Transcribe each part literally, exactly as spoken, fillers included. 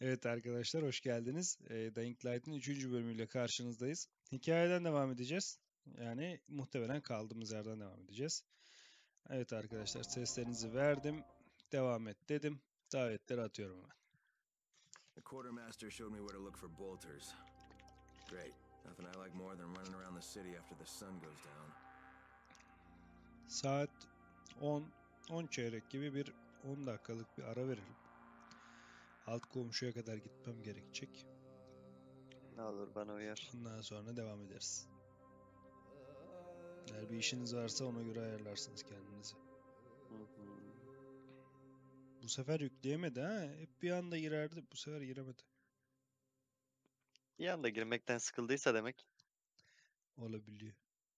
Evet arkadaşlar hoş geldiniz. Ee, Dying Light'ın üçüncü bölümüyle karşınızdayız. Hikayeden devam edeceğiz. Yani muhtemelen kaldığımız yerden devam edeceğiz. Evet arkadaşlar seslerinizi verdim. Devam et dedim. Davetleri atıyorum hemen. The quartermaster showed me where to look for bolters. Great. Nothing I like more than running around the city after the sun goes down. Saat on, on çeyrek gibi bir on dakikalık bir ara verelim. Alt komşuya kadar gitmem gerekecek. Ne olur bana uyar. Ondan sonra devam ederiz. Eğer bir işiniz varsa ona göre ayarlarsınız kendinizi. Hı hı. Bu sefer yükleyemedi ha. Hep bir anda girerdi. Bu sefer giremedi. Bir anda girmekten sıkıldıysa demek. Olabiliyor.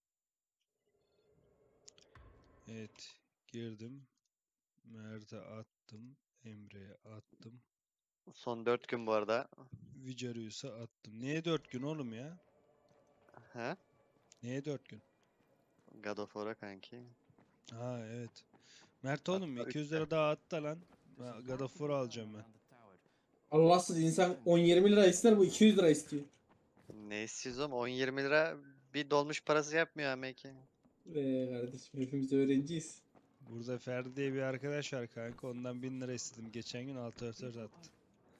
Evet. Girdim. Mert'e attım. Emre'ye attım. Son dört gün bu arada. Vicarius'a attım. Neye dört gün oğlum ya? He? Neye dört gün? God of War'a kanki. Ha evet. Mert oğlum Hatta iki yüz üçte. lira daha at da lan. Ha, God of War alacağım ben. Allahsız insan on yirmi lira ister, bu iki yüz lira istiyor. Ne istiyoruz oğlum? on yirmi lira bir dolmuş parası yapmıyor ama ki. Be kardeşim, hepimiz öğrenciyiz. Burada Ferdi diye bir arkadaş var kanka. Ondan bin lira istedim. Geçen gün altı dört dört attı.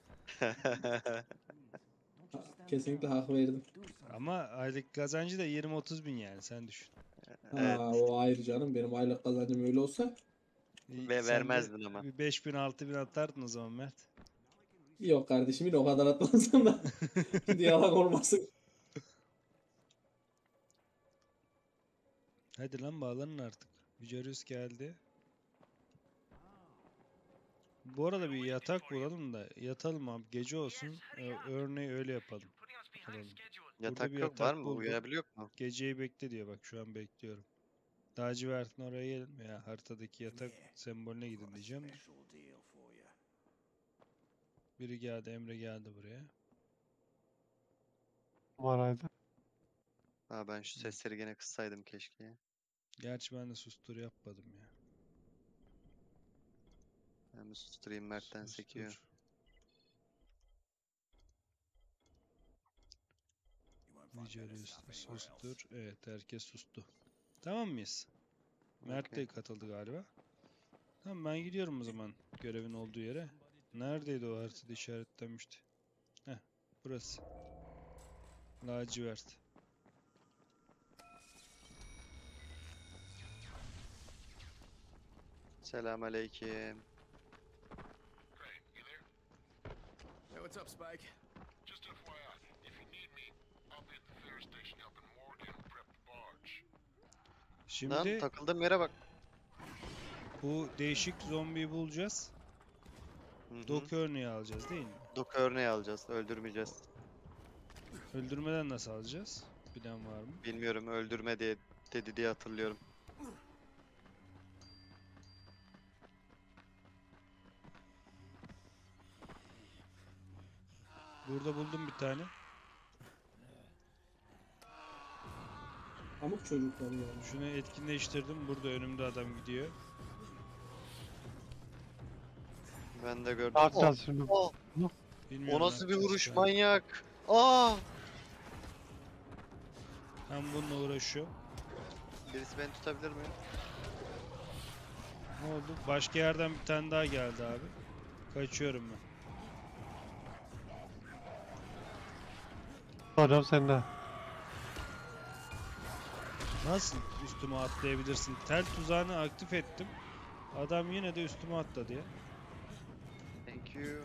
Ha, kesinlikle hak verdim. Ama aylık kazancı da yirmi otuz bin yani sen düşün. Evet. Ha, o ayrı canım, benim aylık kazancım öyle olsa. İyi, Ve sen de vermezdin ama. bir beş bin altı bin atardın o zaman Mert. Yok kardeşim, yine o kadar atmazsın da. Şimdi yalan olmasın. Hadi lan bağlanın artık. Vicarius geldi. Bu arada bir yatak bulalım da yatalım abi. Gece olsun. Ee, örneği öyle yapalım. Alalım. Yatak bir yok yatak var mı? buldum. Uyuyabiliyor mu? Geceyi bekle diyor bak şu an bekliyorum. Lacivert'in oraya gelin ya haritadaki yatak sembolüne gidin diyeceğim. de. Biri geldi, Emre geldi buraya. Numaraydı. Ha, ben şu sesleri gene kıssaydım keşke. Gerçi ben de sustur yapmadım ya. Ben bir susturayım, Mert'ten sekiyor. Sustur. Vicarius'ta sustur. Evet herkes sustu. Tamam mıyız? Mert de Okey. katıldı galiba. Tamam ben gidiyorum o zaman görevin olduğu yere. Neredeydi o haritada işaretlenmişti? Heh burası. Lacivert. Selamünaleyküm. Hey, what's up, Spike? Just F Y I, if you need me, I'll be at the ferry station helping Morgan prep the barge. Lan Şimdi takıldığım yere bak. bu değişik zombiyi bulacağız. Hı hı. Dok örneği alacağız değil mi? Dok örneği alacağız. Öldürmeyeceğiz. Öldürmeden nasıl alacağız? Bilen var mı? Bilmiyorum, öldürme diye dedi diye hatırlıyorum. Burada buldum bir tane. Pamuk çocuklar ya. Şunu etkinleştirdim. Burada önümde adam gidiyor. Ben de gördüm. Ne yapacağız Oh, şimdi? oh, Bilmiyorum o ne nasıl bir yapacağız vuruş şu an. manyak. Aa! Ben bununla uğraşıyorum. Birisi beni tutabilir mi? Ne oldu? Başka yerden bir tane daha geldi abi. Kaçıyorum ben. Hocam sende. Nasıl üstüme atlayabilirsin? Tel tuzağını aktif ettim. Adam yine de üstüme atladı ya. Thank you.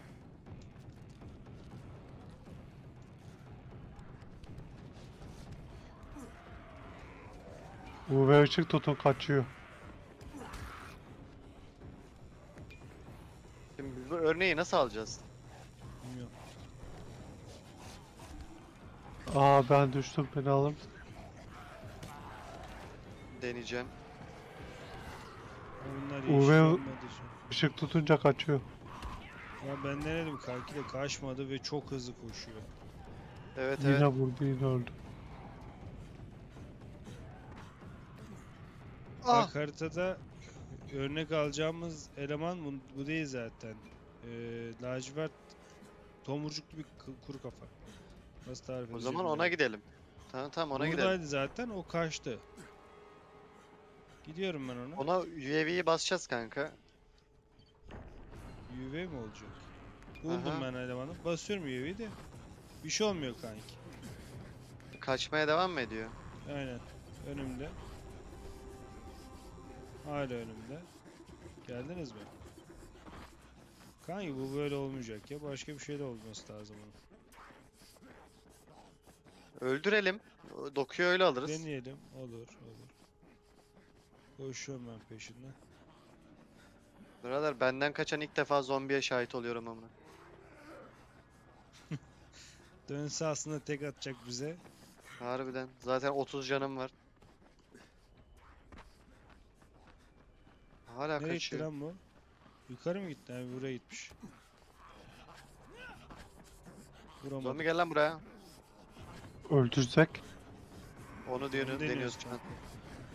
U V ışık tutun kaçıyor. Şimdi biz bu örneği nasıl alacağız? Bilmiyorum. Aa ben düştüm, beni alır mısın? Deneyeceğim. Bunlar U V yeşil olmadığı için. Işık tutunca kaçıyor. Ya ben ne dedim kanki de kaçmadı ve çok hızlı koşuyor. Evet Yine evet. vurdu, yine öldü. Ah! Bak haritada örnek alacağımız eleman bu, bu değil zaten. Ee, lacivert tomurcuklu bir kı- kuru kafa. Nasıl tarif O edeceğimi zaman ona bilemedim. gidelim. Tamam tamam ona Buradaydı gidelim. zaten, o kaçtı. Gidiyorum ben ona. Ona U A V'yi basacağız kanka. U V mi olacak? Buldum Aha. ben elemanı. Basıyorum U V'yi de. Bir şey olmuyor kanki. Kaçmaya devam mı ediyor? Aynen. Önümde. Hala önümde. Geldiniz mi? Kanki bu böyle olmayacak ya. Başka bir şey de olması lazım onun. Öldürelim. O Dokuyu öyle alırız. Deneyelim. Olur, olur. Koşuyorum ben peşinden. Birader benden kaçan ilk defa zombiye şahit oluyorum ama. Dönse aslında tek atacak bize. Harbiden. Zaten otuz canım var. Hala Nereye gitti kaçıyor. lan bu? Yukarı mı gitti? Yani buraya gitmiş. Vuramadım. Zombi gel lan buraya. Öldürsek. Onu diyor, Onu deniyoruz deniyoruz şu an. kanka.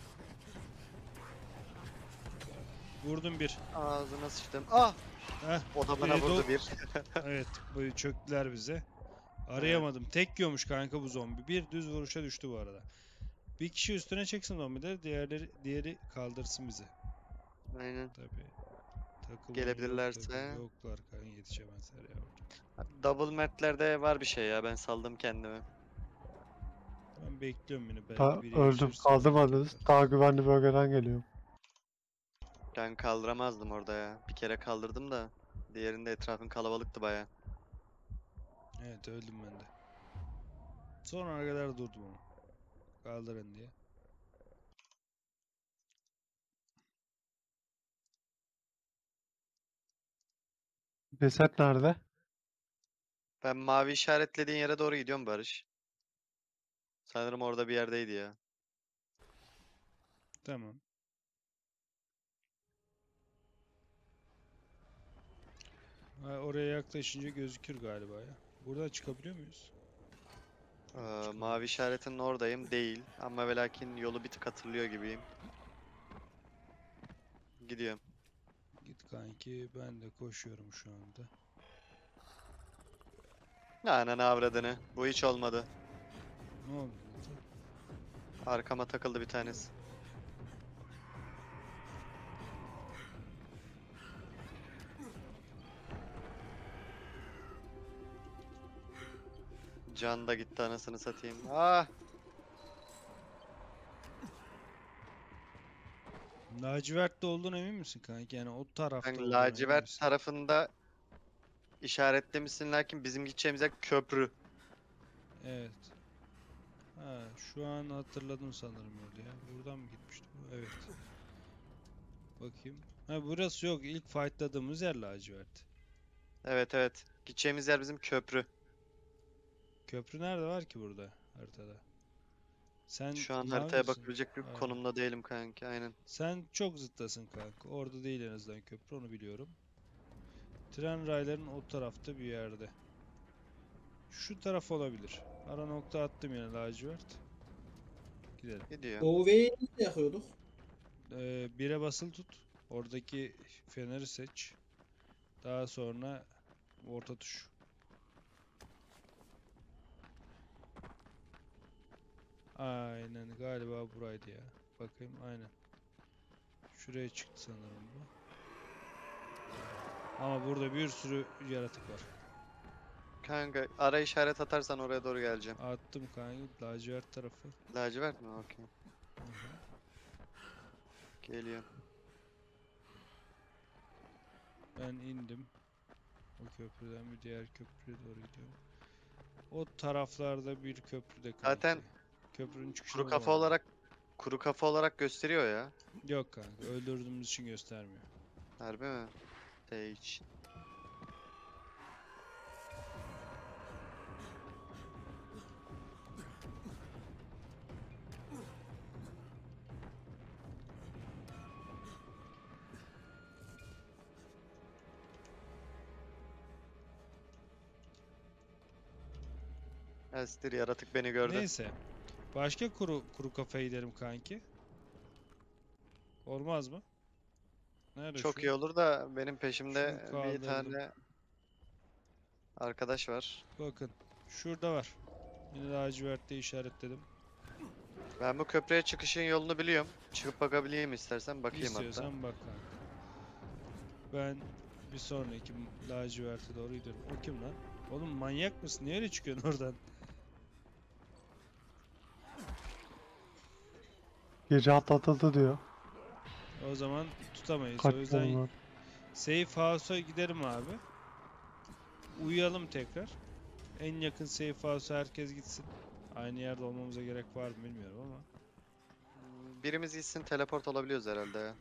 Vurdum bir. Ağzına sıçtım. Ah! Heh. O da bana biri vurdu do- bir. Evet, böyle çöktüler bize. Arayamadım. Tek yiyormuş kanka bu zombi. Bir düz vuruşa düştü bu arada. Bir kişi üstüne çeksin zombileri, diğerleri diğeri kaldırsın bizi. Aynen. Tabii. Takım Gelebilirlerse. yoklar kanka, yetişemezler ya. Double mat'lerde var bir şey ya. Ben saldım kendimi. Ben bekliyorum yine, belki Ta biri öldüm. yetişirse Kaldırmadınız. tekrar. Daha güvenli bölgeden geliyorum. Ben kaldıramazdım orada ya. Bir kere kaldırdım da. Diğerinde etrafın kalabalıktı baya. Evet, öldüm ben de. Sonra kadar durdum onu. Kaldırın diye. Ceset nerede? Ben mavi işaretlediğin yere doğru gidiyorum Barış. Sanırım orada bir yerdeydi ya. Tamam. Ha, oraya yaklaşınca gözükür galiba ya. Buradan çıkabiliyor muyuz? Ee, mavi işaretin oradayım değil. Ama ve lakin yolu bir tık hatırlıyor gibiyim. Gidiyorum. Git kanki, ben de koşuyorum şu anda. Ananı avradını. Bu hiç olmadı. Ne oldu burada? Arkama takıldı bir tanesi. Can da gitti anasını satayım. Ah! Lacivert'te olduğuna emin misin kanki? Yani o tarafta Ben olduğuna emin lacivert misin? tarafında işaretlemişsin lakin bizim gideceğimiz yer köprü. Evet. Ha, şu an hatırladım sanırım yolu ya. Buradan mı gitmişti bu? Evet. Bakayım. Ha, burası yok. İlk fightladığımız yer lacivert. Evet evet. Gideceğimiz yer bizim köprü. Köprü nerede var ki burada haritada? Sen Şu an mavi haritaya misin? bakabilecek bir Aynen. konumda değilim kanki. Aynen. Sen çok zıttasın kanka. Orada değil en azından köprü, onu biliyorum. Tren rayların o tarafta bir yerde. Şu taraf olabilir. Ara nokta attım yine lacivert. Gidelim. Gidiyor. O V'yi nasıl yakıyorduk? Ee, bire basılı tut. Oradaki feneri seç. Daha sonra orta tuş. Aynen, galiba buraydı ya. Bakayım, aynen. Şuraya çıktı sanırım bu. Ama burada bir sürü yaratık var. Kanka ara işaret atarsan oraya doğru geleceğim. Attım kanka lacivert tarafı. Lacivert mi? Okey. Hı hı. Geliyor. Ben indim. O köprüden bir diğer köprüye doğru gidiyorum. O taraflarda bir köprüde kanki. Zaten Köprünün çıkışını Kuru kafa bulamadım. olarak kuru kafa olarak gösteriyor ya. Yok kanka, öldürdüğümüz için göstermiyor. Harbi mi? Hiç. Estir yaratık beni gördü. Neyse. Başka kuru kuru kafaya gidelim kanki. Olmaz mı? Nerede Çok şu? iyi olur da benim peşimde Şunu bir kaldırdım. tane Arkadaş var. Bakın. Şurada var. Yine lacivertte işaretledim. Ben bu köprüye çıkışın yolunu biliyorum. Çıkıp bakabileyim istersen. Bakayım hatta. İstiyorsan bak kanka. Ben bir sonraki laciverte doğru gidiyorum. O kim lan? Oğlum manyak mısın? Niye öyle çıkıyorsun oradan? Gece atlatıldı diyor. O zaman tutamayız. O Kaç yüzden var? safe house'a giderim abi. Uyuyalım tekrar. En yakın safe house'a herkes gitsin. Aynı yerde olmamıza gerek var mı bilmiyorum ama. Birimiz gitsin, teleport olabiliyoruz herhalde ya.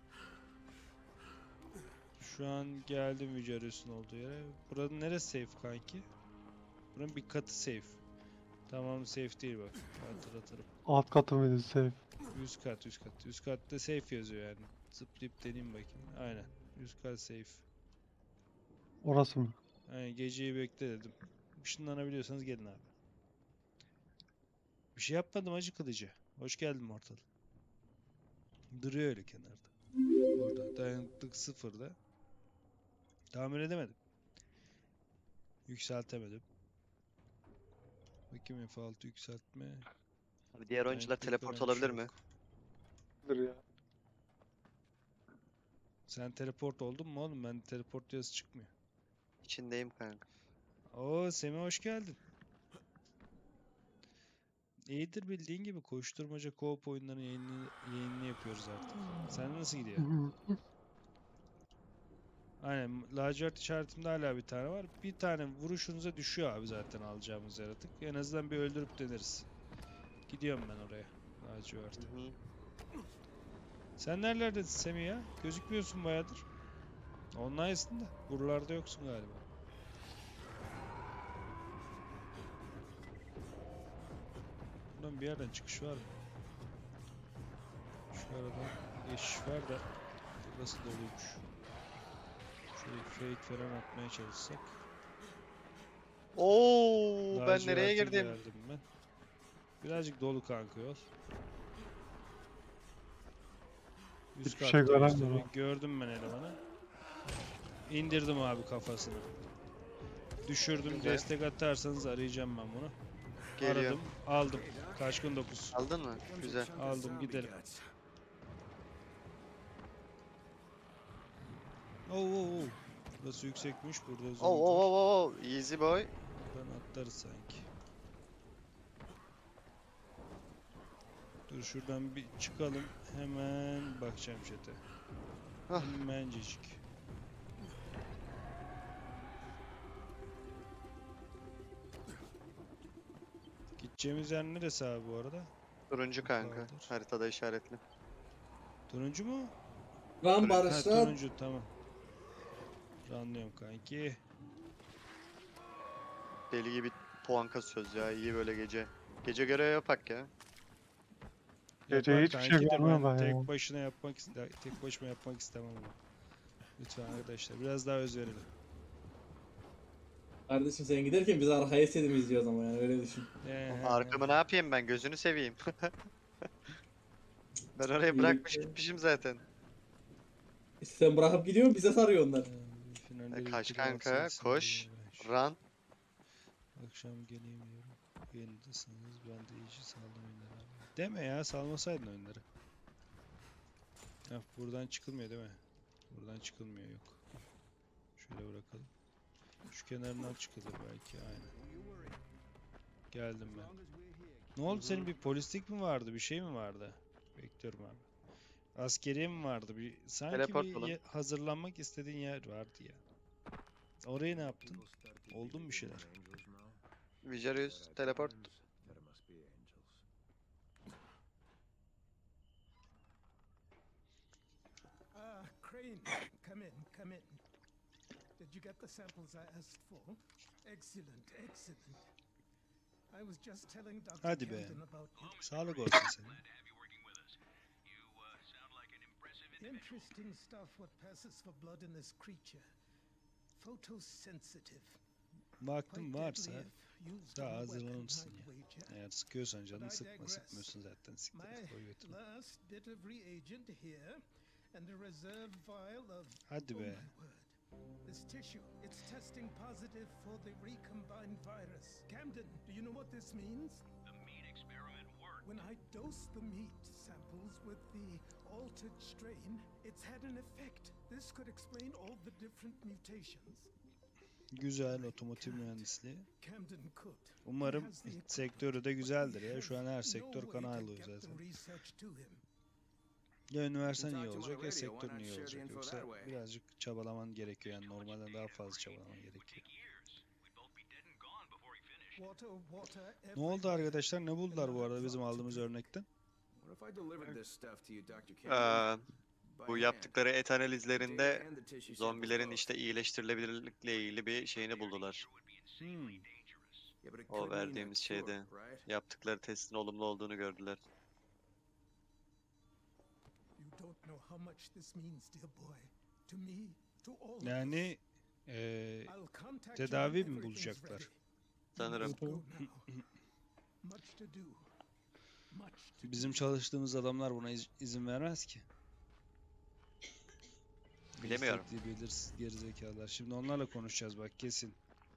Şu an geldim Yüce olduğu yere. Buranın neresi safe kanki? Buranın bir katı safe. Tamam safe değil bak. Hatırlatırım. Alt katı mıydı safe? Üst kat, üst kat. Üst katta safe yazıyor yani. Zıplayıp deneyeyim bakayım. Aynen. Üst kat safe. Orası mı? Aynen geceyi bekle dedim. Işınlanabiliyorsanız gelin abi. Bir şey yapmadım acı kılıcı. Hoş geldin Mortal. Duruyor öyle kenarda. Burada. Dayanıklık sıfırda. Tamir edemedim. Yükseltemedim. Bakayım F altı yükseltme. Abi diğer oyuncular Dayanıklık teleport falan bir şey olabilir mi? yok. Dur ya. Sen teleport oldun mu oğlum? Ben teleport yazısı çıkmıyor. İçindeyim kanka. Oo Semih hoş geldin. İyidir bildiğin gibi koşturmaca co-op oyunlarının yayını, yayınını yapıyoruz artık. Sen nasıl gidiyor? Aynen lacivert işaretimde hala bir tane var. Bir tane vuruşunuza düşüyor abi zaten alacağımız yaratık. En azından bir öldürüp deneriz. Gidiyorum ben oraya. Lacivert. Hı hı. Sen nerelerdesin Semih ya? Gözükmüyorsun bayağıdır. Online'sın da. Buralarda yoksun galiba. Buradan bir yerden çıkış var mı? Şu arada geçiş var da burası doluymuş. Şöyle fake falan atmaya çalışsak. Oo, ben nereye Laciverte girdim? geldim ben. Birazcık dolu kanka yol. Üst Hiçbir şey katta göremiyorum yüzde bir. ama. Gördüm ben elemanı. İndirdim abi kafasını. Düşürdüm. Güzel. Destek atarsanız arayacağım ben bunu. Geliyorum. Aradım. Aldım. Kaçkın dokuz. Aldın mı? Güzel. Aldım gidelim. Oo, oo, oo. Burası yüksekmiş. Burada Oo zoom oo var. oo oo. Easy boy. Buradan atlarız sanki. Dur şuradan bir çıkalım. Hemen bakacağım chat'e. Hah. Hemencecik. Gideceğimiz yer neresi abi bu arada? Turuncu kanka. Kaldır. Haritada işaretli. Turuncu mu? Lan Ha Barışlar. turuncu tamam. Anlıyorum kanki. Deli gibi puan kasıyoruz ya. İyi böyle gece. Gece görev yapak ya. Gece Yapar hiçbir şey kanki de görmüyorum ben ben ya. tek başına yapmak iste tek başıma yapmak istemem ama. Lütfen arkadaşlar biraz daha öz verelim. Kardeşim sen giderken biz arkaya setimi izliyoruz ama yani öyle düşün. Ee, Arkamı ne yapayım ben? Gözünü seveyim. Ben oraya bırakmış gitmişim zaten. Sen bırakıp gidiyorsun bize sarıyor onlar. finalde kaç bir kanka, altı koş. sekiz, Run. akşam geleyim diyorum. Yayındasınız ben de iyice saldım oyunları abi. Deme ya salmasaydın oyunları. Ya buradan çıkılmıyor değil mi? Buradan çıkılmıyor yok. Şöyle bırakalım. Şu kenarından çıkılır belki aynen. Geldim ben. Ne oldu senin bir polislik mi vardı bir şey mi vardı? Bekliyorum abi. Askeriye mi vardı bir sanki Teleport bir bulun. ye- hazırlanmak istediğin yer vardı ya. Orayı ne yaptın? Oldu mu bir şeyler? Vigerius teleport. Ah, Crane, come in, come in. Did you get the samples I asked for? Excellent, excellent. I was just telling Doctor Hadi be. Camden about you. Sağlık olsun senin. Interesting stuff what passes for blood in this creature. Photosensitive. Vaktin Quite varsa deadly if used daha on a hazırlanırsın weapon, ya. I'd wager. Eğer sıkıyorsan canını But I sıkma digress. sıkmıyorsun zaten siktir My et, koy götürme. last bit of reagent here, and a reserve vial of. Hadi Oh be. my word. This tissue, it's testing positive for the recombined virus. Camden, do you know what this means? The meat experiment worked. When I dose the meat samples with the altered strain, it's had an effect. This could explain all the different mutations. Güzel otomotiv mühendisliği. Camden could. Umarım He has the sektörü de güzeldir ya. Şu an her sektör kan ağlıyor zaten. Ya üniversiten iyi olacak ya sektörün iyi olacak. Yoksa birazcık çabalaman gerekiyor yani normalden daha fazla çabalaman gerekiyor. Ne oldu arkadaşlar? Ne buldular bu arada bizim aldığımız örnekten? What if I delivered this stuff to you, Doctor Ee, Campbell? By bu hand. yaptıkları et analizlerinde Data and the tissue samples zombilerin both. işte iyileştirilebilirlikle ilgili bir şeyini buldular. Hmm. Yeah, but it O could mean a verdiğimiz cure, şeyde right? yaptıkları testin olumlu olduğunu gördüler. You don't know how much this means, dear boy. To me, to all of us. Yani eee, I'll contact you tedavi when mi everything's bulacaklar? ready. Sanırım. Let's go now. Much to do. Much to Bizim do. çalıştığımız adamlar buna iz- izin vermez ki. Bilemiyorum. İstekli belirsiz gerizekalılar. Şimdi onlarla konuşacağız bak kesin.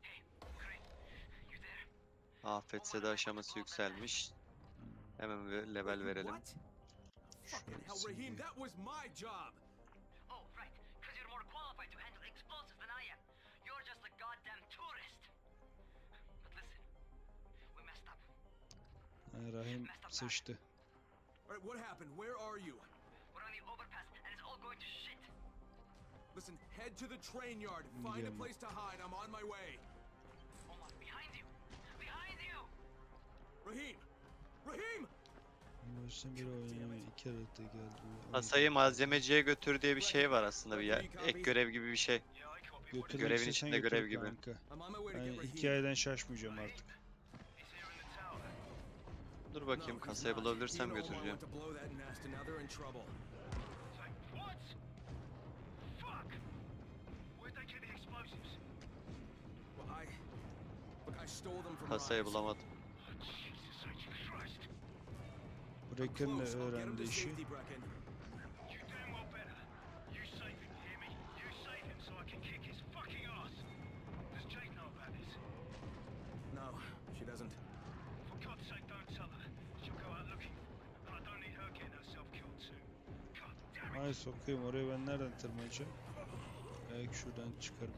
Afet seda aşaması yükselmiş. Hemen bir level verelim. What? Şöyle Fucking hell, sileyim. Raheem, that was my job. Oh, right. Because you're more qualified to handle explosives than I am. You're just a goddamn tourist. But listen, we messed up. Ay, Rahim sıçtı. All right, what happened? Where are you? We're on the overpass, and it's all going to shit. Listen, head to the train yard. Find a Gidiyorum. place to hide. I'm on my way. Omar, behind you! Behind you! Raheem! Raheem! Baştan bir oynamaya iki arada geldi. Ay, Kasayı malzemeciye götür diye bir şey var aslında bir ya, ek görev gibi bir şey. Yeah, I copy. götürmek görevin istesen içinde götür görev gibi. kanka. I'm on my way to Yani get Raheem. hikayeden şaşmayacağım artık. He's here in the tower. Dur bakayım No, kasayı he's not. bulabilirsem He and Omar götüreceğim. went to blow that nest and now they're in trouble. It's like, what? Fuck! Where'd they get the explosives? Well, I... Look, I stole them from Kasayı Ryan's. bulamadım. Oh, Jesus H. Christ! Brecken de Close. I'll get him öğrendi to işi. safety, Brecken. You damn well better. You save him, hear me? You save him so I can kick his fucking ass. Does Jade know about this? No, she doesn't. For God's sake, don't tell her. She'll go out looking for him, and I don't need her getting herself killed too. God damn it! Ay sokayım oraya ben nereden tırmanacağım? Belki şuradan çıkarım.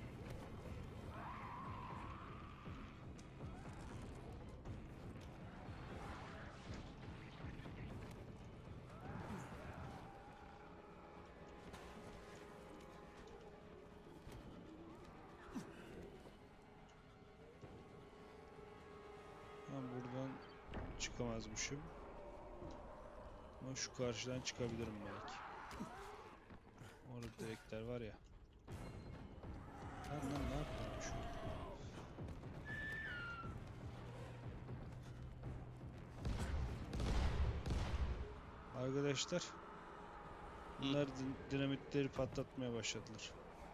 Ben buradan çıkamazmışım. Ama şu karşıdan çıkabilirim belki. Orada direkler var ya. Lan lan ne yapıyorum şu? Arkadaşlar. Bunlar din- dinamitleri patlatmaya başladılar.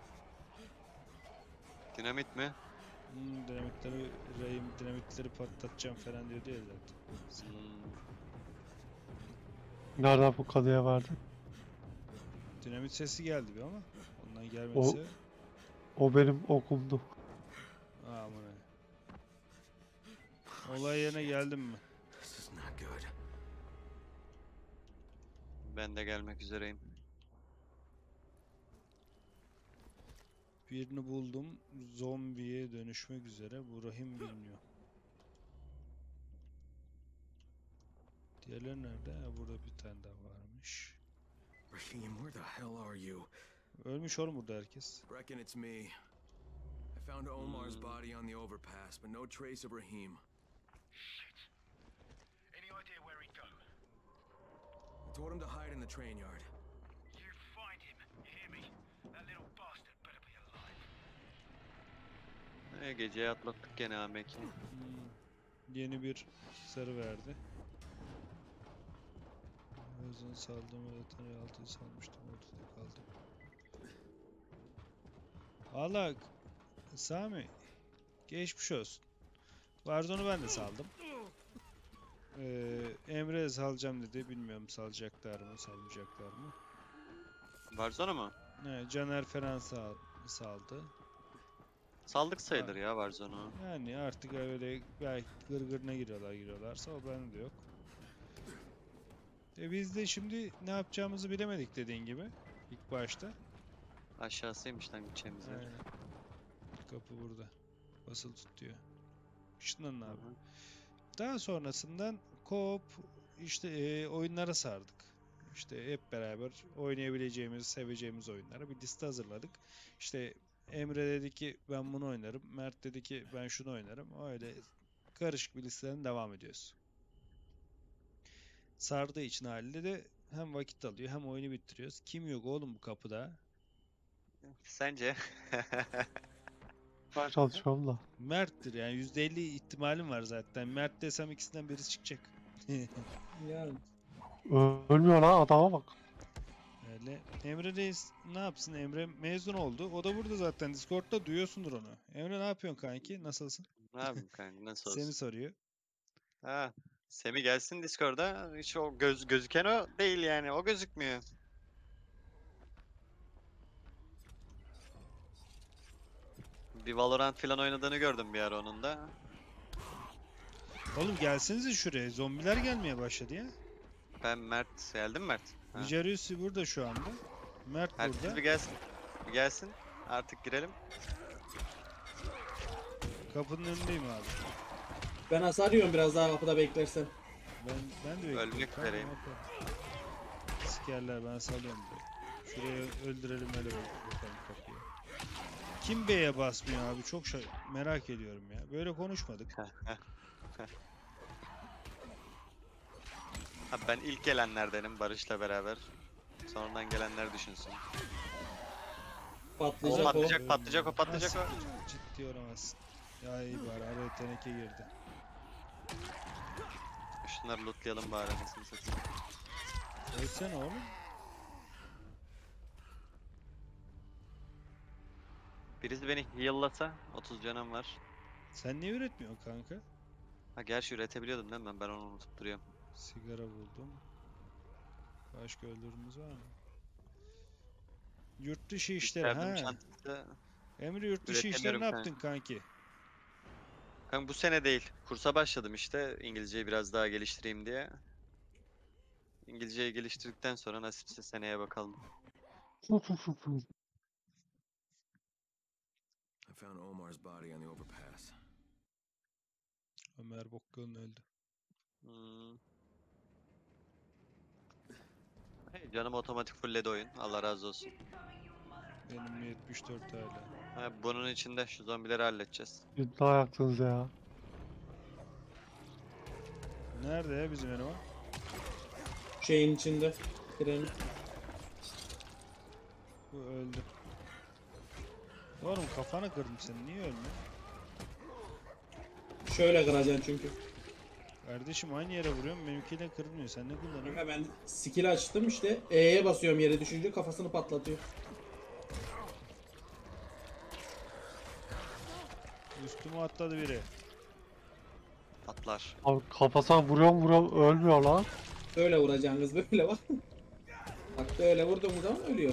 Dinamit mi? Hmm, dinamitleri, Rahim dinamitleri patlatacağım falan diyordu ya zaten. Hmm. Nereden bu kadıya vardı? Dinamit sesi geldi bir ama. Ondan gelmediyse. O benim okumdu. Aman ha. Olay yerine geldim mi? This is not good. Ben de gelmek üzereyim. Birini buldum. Zombiye dönüşmek üzere. Bu Rahim bilmiyor. Diğerleri nerede? Ha, burada bir tane daha varmış. Raheem, where the hell are you? Ölmüş oğlum burada herkes. Brecken, it's me. I found Omar's Hmm. body on the overpass, but no trace of Raheem. Shit! Any idea where he'd go? I told him to hide in the train yard. You find him, you hear me? That little bastard better be alive. E, geceyi atlattık gene Ahmet. Hmm. Yeni bir sarı verdi. Özün saldım ve yeteneği altı salmıştım. Ortada kaldım. Valla Sami geçmiş olsun. Warzone'u ben de saldım. Ee, Emre salacağım dedi. Bilmiyorum salacaklar mı, salmayacaklar mı? Warzone mu? Evet, Caner falan sal saldı. Saldık sayılır ya Warzone'u. Yani artık öyle belki gırgırına giriyorlar giriyorlarsa o bende de yok. E biz de şimdi ne yapacağımızı bilemedik dediğin gibi ilk başta. Aşağısıymış lan gideceğimiz yer. Aynen. Kapı burada. Basılı tut diyor. Işınlanın Hı abi. hı. Daha sonrasından co-op işte e, oyunlara sardık. İşte hep beraber oynayabileceğimiz, seveceğimiz oyunlara bir liste hazırladık. İşte Emre dedi ki ben bunu oynarım. Mert dedi ki ben şunu oynarım. Öyle karışık bir listeden devam ediyoruz. Sardığı için haliyle de hem vakit alıyor hem oyunu bittiriyoruz. Kim yok oğlum bu kapıda? Sence? Ben çalışıyorum da. Mert'tir yani yüzde elli ihtimalim var zaten. Mert desem ikisinden birisi çıkacak. Yani. Ö- Ölmüyor lan, adama bak. Öyle. Emre Reis ne yapsın? Emre mezun oldu. O da burada zaten. Discord'da duyuyorsundur onu. Emre ne yapıyorsun kanki? Nasılsın? Ne yapayım kanka, nasıl Seni olsun? soruyor. Ha, Semi gelsin Discord'a. Hiç o göz gözüken o değil yani. O gözükmüyor. Bir Valorant falan oynadığını gördüm bir ara onun da. Oğlum gelsenize şuraya. Zombiler gelmeye başladı ya. Ben Mert. Geldin mi Mert? Ha. Vicarius'i burada şu anda. Mert Herkes burada. bir gelsin. Bir gelsin. Artık girelim. Kapının önündeyim abi. Ben hasar yiyorum biraz daha kapıda beklersen. Ben ben de bekliyorum. Ölmek Tamam, üzereyim. bakalım. Sikerler ben salıyorum burayı. Şuraya öldürelim öyle bakalım kapıyı. Kim B'ye basmıyor abi? Çok şey merak ediyorum ya. Böyle konuşmadık. Ha, ben ilk gelenlerdenim Barış'la beraber. Sonradan gelenler düşünsün. O Patlayacak o. patlayacak, patlayacak o, patlayacak o. Nasıl? Ciddi olamazsın. Ya iyi bari araya teneke girdi. Şunları lootlayalım bari anasını satayım. Ölsene oğlum. Birisi beni heal'lasa otuz canım var. Sen niye üretmiyorsun kanka? Ha gerçi üretebiliyordum değil mi ben? Ben onu unutup duruyorum. Sigara buldum. Başka öldürümüz var mı? Yurt dışı işleri Yardım ha. çantası. Emre yurt dışı işleri Üretemiyorum ne kanka. yaptın kanki? Kanka bu sene değil. Kursa başladım işte. İngilizceyi biraz daha geliştireyim diye. İngilizceyi geliştirdikten sonra nasipse seneye bakalım. I found Omar's body on the overpass. Ömer Bokgöl'ün öldü. Hmm. Hey, canım otomatik fullledi oyun. Allah razı olsun. Benim yetmiş dört hala. Ha, bunun içinde şu zombileri halledeceğiz. İddia yaktınız ya. Nerede ya bizim eleman? Şeyin içinde. Tren. Bu öldü. Oğlum kafanı kırdım senin. Niye ölmüyor? Şöyle kıracaksın çünkü. Kardeşim aynı yere vuruyorum. Benimkiyle kırılmıyor. Sen ne kullanıyorsun? Kanka ben skill açtım işte. E'ye basıyorum yere düşünce kafasını patlatıyor. Üstüme atladı biri. Atlar. Abi kafasına vuruyorum vuruyorum ölmüyor lan. Böyle vuracaksın kız böyle bak. Bak böyle vurduğumuz zaman ölüyor.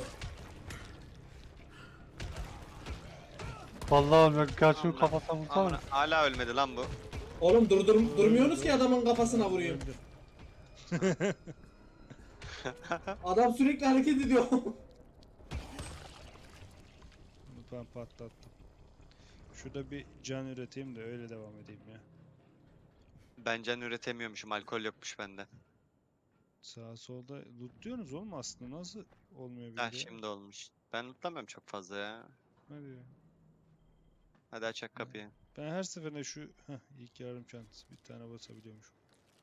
Vallahi ölmüyor. Gerçi Amına- kafasına vursam. Amına, hala ölmedi lan bu. Oğlum durdur durmuyorsunuz ki adamın kafasına vuruyor. Öldü. Adam sürekli hareket ediyor. Bunu ben patlattım. Şurada bir can üreteyim de öyle devam edeyim ya. Ben can üretemiyormuşum. Alkol yokmuş bende. Sağa solda lootluyorsunuz oğlum aslında. Nasıl olmuyor bir Ha de? şimdi olmuş. Ben lootlamıyorum çok fazla ya. Hadi ya. Hadi açak kapıyı. Ben her seferinde şu heh, ilk yardım çantası bir tane basabiliyormuşum.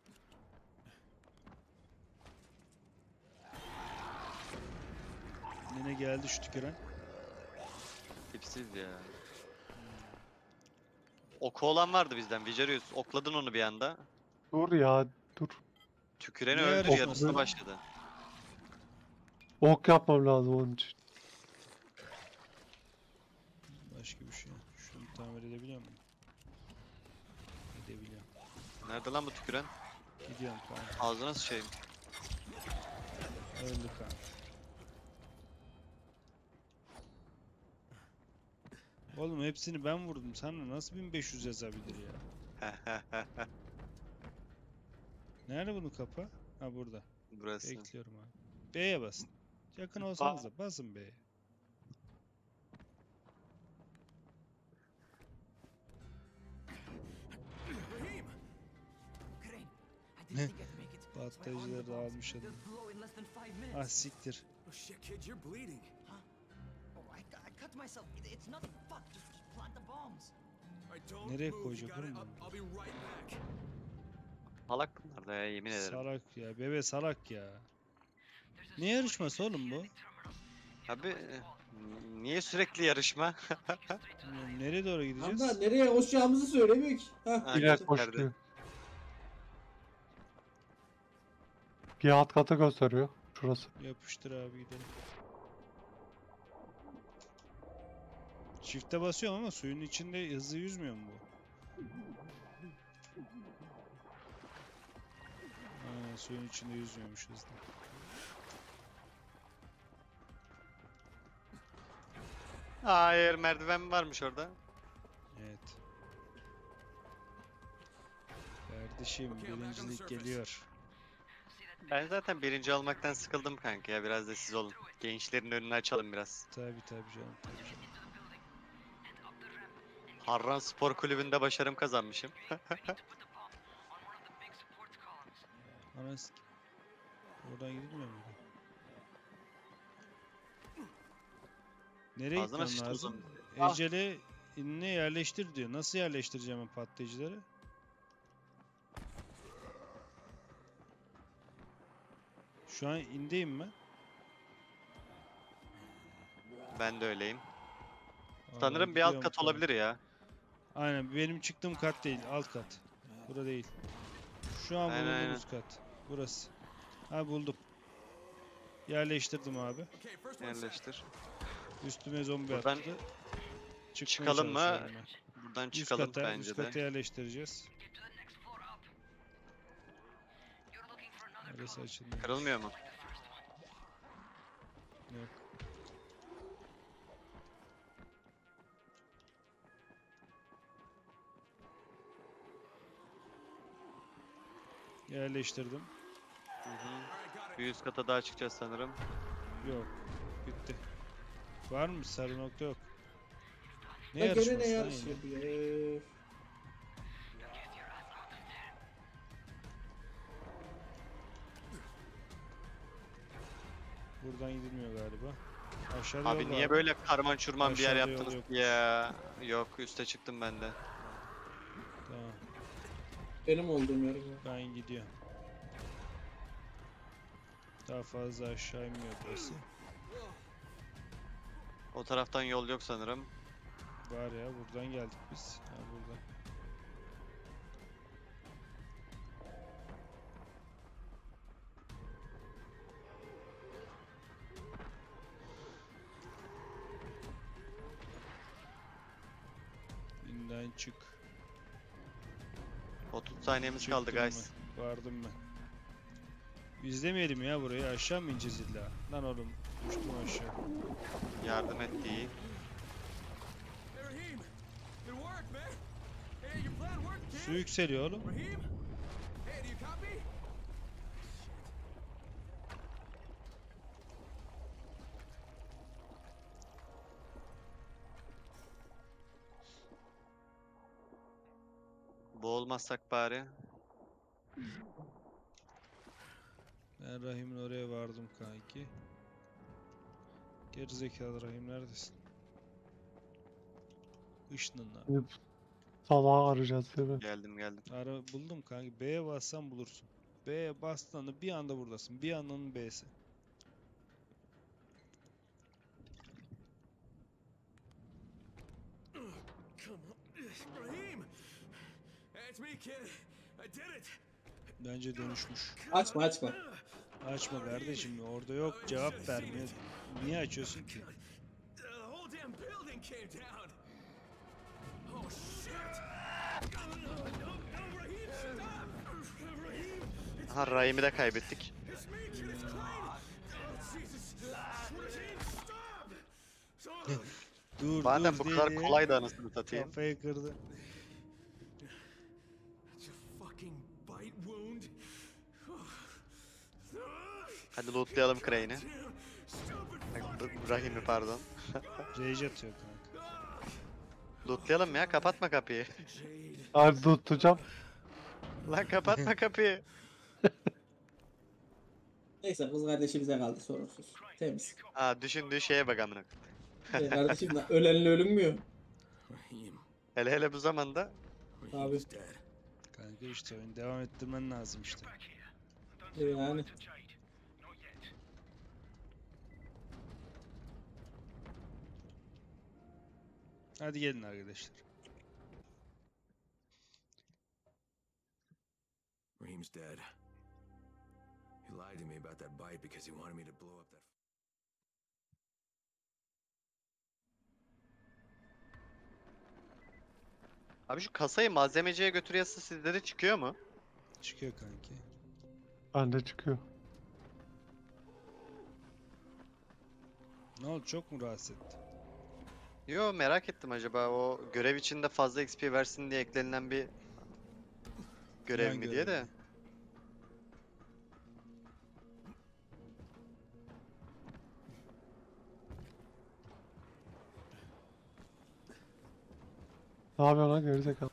Yine geldi şu tüküren. Tipsiz ya. Oku olan vardı bizden. Vicarius. Okladın onu bir anda. Dur ya dur. Tüküreni Ne öldü. yarışması? Yarısına başladı. Ok yapmam lazım onun için. Başka bir şey. Şunu tamir edebiliyor muyum? Edebiliyorum. Nerede lan bu tüküren? Gidiyorum tamam. Ağzına sıçayım. Öldü kanka. Oğlum hepsini ben vurdum. Sana nasıl bin beş yüz yazabilir ya? Nerede bunun kapı? Ha burada. Burası. Bekliyorum abi. B'ye basın. Yakın olsanız da basın B'ye. Raheem! Crane, I Ne? didn't think I'd make it. So I Patlayıcıları armed the da bombs. almış adam. They'll blow in less than five Ah minutes. siktir. Oh shit, kid, you're bleeding. Oh, I, cu- I cut myself. It, it's nothing. Fuck, just, just plant the bombs. Alright, don't Nereye move. You koyacak got it? oğlum I'll, bunu? I'll be right back. Salak bunlar da ya, yemin ederim. Salak ya. Bebe salak ya. There's a Ne yarışması oğlum bu? Abi e, niye sürekli yarışma? Bilmiyorum, nereye doğru gideceğiz? Hamza nereye koşacağımızı söylemiyor ki. Hah. Ha, İler gösterdi. koştu. Bir alt kata gösteriyor. Şurası. Yapıştır abi gidelim. Shift'e basıyorum ama suyun içinde hızlı yüzmüyor mu bu? Aynen suyun içinde yüzmüyormuş hızlı. Hayır, merdiven varmış orada. Evet. Kardeşim birincilik geliyor. Ben zaten birinci olmaktan sıkıldım kanka ya, biraz da siz olun. Gençlerin önünü açalım biraz. Tabi tabi canım tabi canım. Harran Spor Kulübü'nde başarım kazanmışım. Anas. Oradan gidilmiyor mu? Nereye Ağzına gitmem sıçtı o lazım? zaman. Ecele inine yerleştir diyor. Nasıl yerleştireceğim ben patlayıcıları? Şu an indeyim ben. Ben de öyleyim. Aa, Sanırım bir alt gidiyorum kat şu an. olabilir ya. Aynen benim çıktığım kat değil, alt kat. Bura değil. Şu an Aynen, bulunduğumuz kat. Burası. Ha buldum. Yerleştirdim abi. Okay, first one's set. Yerleştir. Üstüme zombi Buradan attı. Çıkmaya çıkalım mı? çalışıyorum ben. Buradan Üst çıkalım kata, bence üst de. kata yerleştireceğiz. Get to the next floor up. You're looking for another Neresi column. açılmıyor? Kırılmıyor mu? The first one. Yok. Yerleştirdim. Hı hı. Alright, got it. Bir üst kata daha çıkacağız sanırım. Yok. Bitti. Var mı? Sarı nokta yok. Ne Ya gene yarışması ne lan yarış yine? yapıyor? Eee. Buradan gidilmiyor galiba. Aşağıda Abi yol niye var. böyle karman çurman bir yer Aşağıda yol yaptınız yok. ya? Yok, üste çıktım ben de. Tamam. Benim olduğum yer bu. Ben gidiyorum. Daha fazla aşağı inmiyor burası. O taraftan yol yok sanırım. Var ya buradan geldik biz. Ha buradan. İnden çık. otuz saniyemiz kaldı Çıktım guys. ben, vardım ben. İzlemeyelim ya burayı. Aşağı mı ineceğiz illa? Lan oğlum. Düştüm aşağı. Yardım et iyi. Hey, Raheem! It worked, man! Hey, your plan worked, kid! Su yükseliyor oğlum. Raheem? Hey, do you copy? Boğulmazsak bari. Ben Rahim'in oraya vardım kanki. Gerizekalı Rahim neredesin? Işnınla. Salağı arayacağız seni. Geldim geldim. Ara buldum kanki. B'ye bassan bulursun. B'ye bastığında bir anda buradasın. Bir andanın B'si. Come on. Raheem! Hey, it's me, kid. I did it! Bence dönüşmüş. Açma açma. Açma kardeşim. Orada yok. Cevap vermiyor. Niye açıyorsun ki? The whole damn building came down! Oh, shit! No, no, no, no, Raheem, stop! Raheem! It's Aha, Rahim'i de kaybettik. It's me, kid, it's Klein! Oh, Jesus! Raheem, stop! So, Dur Madem dur bu kadar dedi. kolay da anasını satayım. Kafayı kırdı. It's a fucking bite wound. Hadi lootlayalım Crane'i. Stupid Bak, Rahim'i pardon. Rage atıyor kanka. Lootlayalım ya, kapatma kapıyı. Jade. Hadi tutacağım. Lan kapatma kapıyı. Neyse kız kardeşi bize kaldı sorunsuz. Temiz. Aa, düşündüğü şeye bak amına. Ee, kardeşim de ölenle ölünmüyor. Rahim. Hele hele bu zamanda. Rahim's dead. Kanka işte oyunu devam ettirmen lazım işte. Ee, yani. Hadi gelin arkadaşlar. Rahim's dead. He lied to me about that bite because he wanted me to blow up that. Abi şu kasayı malzemeciye götürüyorsa sizde de çıkıyor mu? Çıkıyor kanki. Bende çıkıyor. Ne oldu, çok mu rahatsız etti? Yo, merak ettim acaba o görev içinde fazla X P versin diye eklenilen bir görev Yan mi görev diye de. mi? Ne yapıyorsun lan gerizekalı?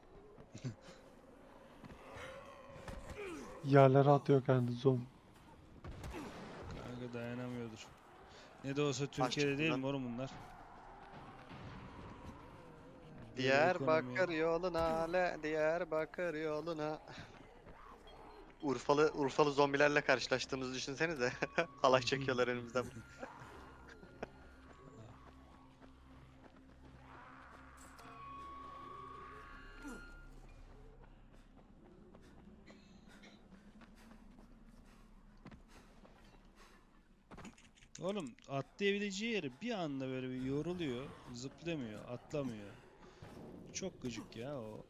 Yerlere atıyor kendi zombi. Kanka dayanamıyordur. Ne de olsa Türkiye'de çıktı değil lan. mi oğlum bunlar? Böyle Diyarbakır ekonomi- yoluna le, Diyarbakır yoluna. Urfalı Urfalı zombilerle karşılaştığımızı düşünsenize. Halay çekiyorlar önümüzden. Oğlum atlayabileceği yeri bir anda böyle bir yoruluyor, zıplamıyor, atlamıyor. Çok gıcık ya o.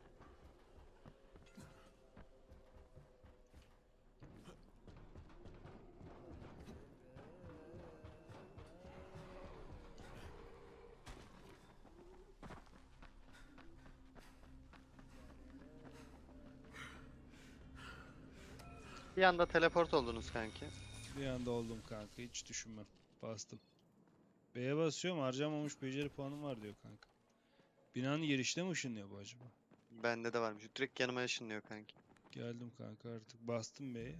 Bir anda teleport oldunuz kanki. Bir anda oldum kanka, hiç düşünmem. Bastım. B'ye basıyorum, harcamamış beceri puanım var diyor kanka. Binanın girişte mi ışınlıyor bu acaba? Bende de varmış. Direkt yanıma ışınlıyor kanki. Geldim kanka artık, bastım B'ye.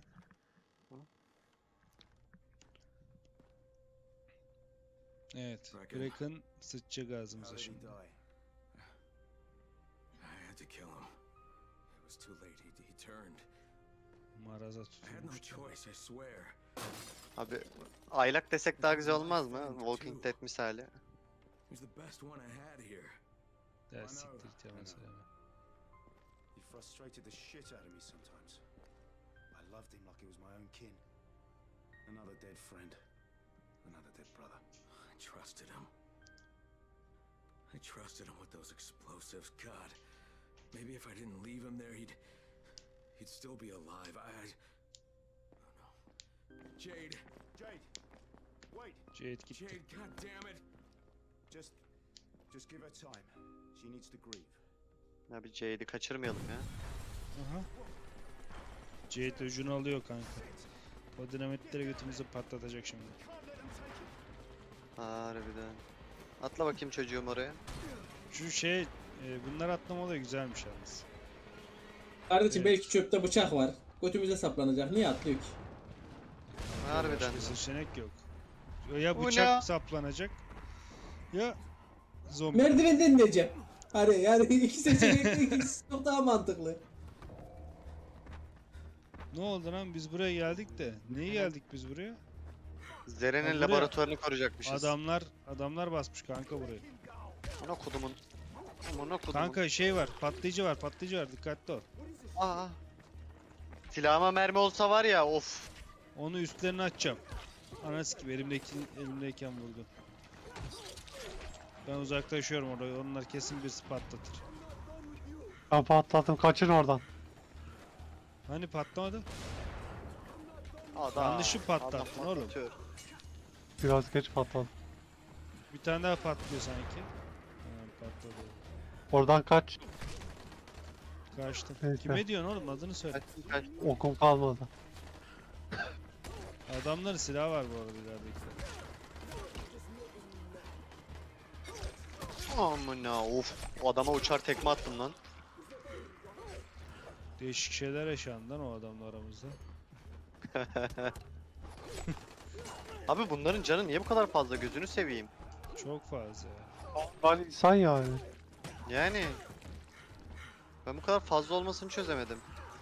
Evet, Bracken. Kraken sıçacak ağzımıza How did he şimdi. die? I had to kill him. It was too late. He, he turned. Maraza I had no tutulmuş. choice, I swear. Abi aylak desek daha güzel olmaz mı? Walking Dead misali. He was the best one I had here. Der siktir et ya mesela. He frustrated the shit out of me sometimes. I loved him like he was my own kin. Another dead friend. Another dead brother. I trusted him. I trusted him with those explosives. God, maybe if I didn't leave him there, he'd he'd still be alive. I, I oh no, Jade, Jade! Wait! Jade gitti. Jade, God damn it! Just... Just give her time. She needs to grieve. Abi Jade'i kaçırmayalım ya. Aha. Jade ucunu alıyor kanka. O dinamitleri götümüzü patlatacak şimdi. Harbiden. Atla bakayım çocuğum oraya. Şu şey, e, bunlar atlama olayı güzelmiş yalnız. Kardeşim Evet. belki çöpte bıçak var. Götümüze saplanacak. Niye atlıyor ki? Harbiden. Başka seçenek yok. Ya Bu bıçak ne? saplanacak, ya zombi. Merdivenden ineceğim. Hani yani iki seçenek ikisi çok daha mantıklı. Ne oldu lan, biz buraya geldik de. Niye geldik biz buraya? Zeren'in Ya buraya- laboratuvarını koruyacakmışız. Adamlar adamlar basmış kanka burayı. Ona kodumun. Ona kodumun. Kanka şey var, patlayıcı var, patlayıcı var, dikkatli ol. Aa. Silahıma mermi olsa var ya, of. Onu üstlerini açacağım. Anası gibi elimdeki elimdeyken vurdu. Ben uzaklaşıyorum oraya. Onlar kesin birisi patlatır. Ben patlattım, kaçın oradan. Hani patlamadı? Adam. Yanlışı patlattın adam oğlum. patlatıyor. Biraz geç patladı. Bir tane daha patlıyor sanki. Ha, patladı. Oradan kaç. Kaçtım. Neyse. Kime diyorsun oğlum? Adını söyle. Kaçtım kaçtım. Okum kalmadı. Adamların silahı var bu arada ilerideki. Amına of. O adama uçar tekme attım lan. Değişik şeyler yaşandı lan o adamla aramızda. Abi bunların canı niye bu kadar fazla, gözünü seveyim. Çok fazla ya. Normal insan yani. Yani ben bu kadar fazla olmasını çözemedim.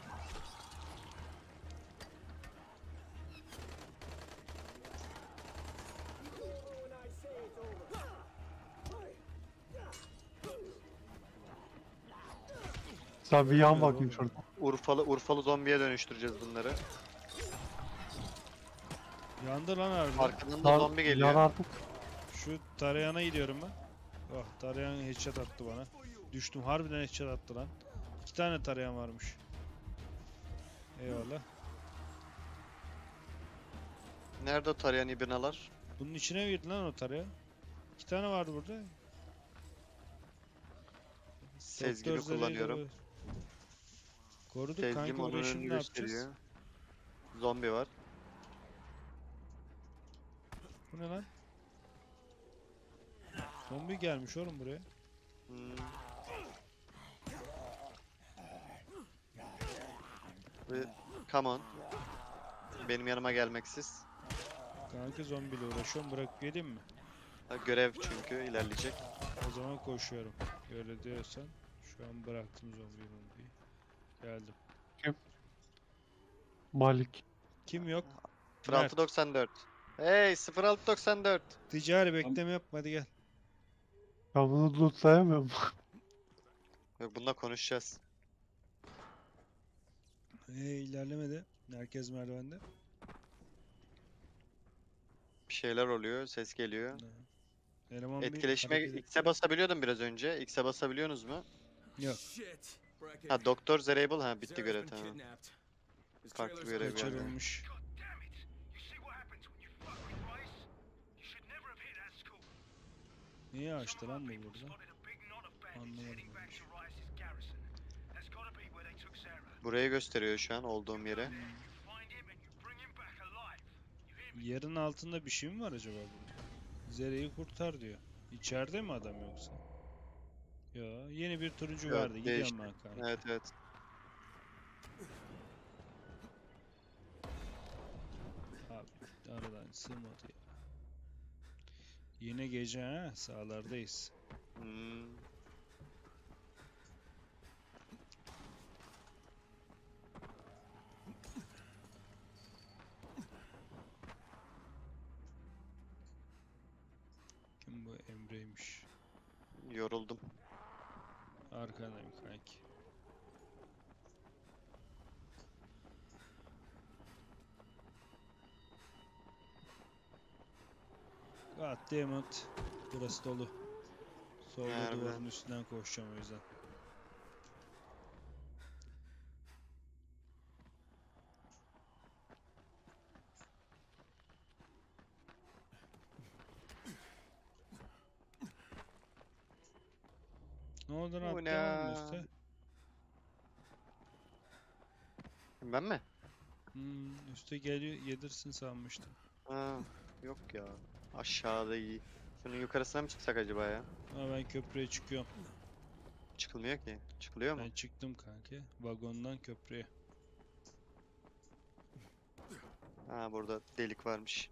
Sen bir yan bakayım şurada. Urfalı Urfalı zombiye dönüştüreceğiz bunları. Yandı lan harbiden. Arkadan da Lan, zombi geliyor. yan artık. Şu tarayana gidiyorum ben. Oh, tarayan headshot attı bana. Düştüm, harbiden headshot attı lan. İki tane tarayan varmış. Eyvallah. Nerede o tarayan ibinalar? Bunun içine mi girdi lan o tarayan? İki tane vardı burada. Sezgimi Doktor Zerre'yi de kullanıyorum. böyle- Koruduk Sezgim kanka, onun oraya önünü şimdi ne yapacağız? gösteriyor. Zombi var. Bu ne lan? Zombi gelmiş oğlum buraya. Hmm. Ve come on. Benim yanıma gelmeksiz. Kanka zombiyle uğraşıyorum, bırak geleyim mi? Ha, görev çünkü ilerleyecek. O zaman koşuyorum. Öyle diyorsan. Şu an bıraktım zombiyi zombiyi. Geldim. Malik. Kim yok? sıfır altı doksan dört. Hey sıfır altı doksan dört. Ticari bekleme yapma, hadi gel. Ben bunu lootlayamıyorum. Yok, bununla konuşacağız. Ee, ilerlemedi. Herkes merdivende. Bir şeyler oluyor, ses geliyor. Eleman bir Etkileşime hareket et- X'e basabiliyordum biraz önce. X'e basabiliyorsunuz mu? Yok. Shit. Bracken. Ha Doktor Zerable, ha bitti Zara's görev been tamam. kidnapped. His Farklı trailer's görev on fire. yani. Kaçırılmış. God damn it! You see what happens when you fuck with Rice? You should never have hit that school. Niye açtı lan bu People burada? spotted a big knot of bandits Anlamadım heading back ben. to Rice's garrison. That's gotta be where they took Zara. Burayı gösteriyor şu an olduğum yere. You find him and you bring him back alive. You hear me? Yerin altında bir şey mi var acaba burada? Zere'yi kurtar diyor. İçeride mi adam yoksa? Ya yeni bir turuncu Yok, vardı. Gidiyorum değişti. ben kanka. Evet evet. Abi aradan sığmadı ya. Yine gece ha, sahalardayız. Hmm. Kim bu? Emre'ymiş. Yoruldum. Arkandayım kanki. God damn it. Burası dolu. Solda Harbiden. duvarın üstünden koşacağım o yüzden. Ne oldu lan, Bu atlayamadın ne? üste? Ben mi? Hmm, üste geliyor, yedirsin sanmıştım. Ha, yok ya. Aşağıda iyi. Şunun yukarısına mı çıksak acaba ya? Ama ben köprüye çıkıyorum. Çıkılmıyor ki. Çıkılıyor mu? Ben çıktım kanki. Vagondan köprüye. Ha burada delik varmış.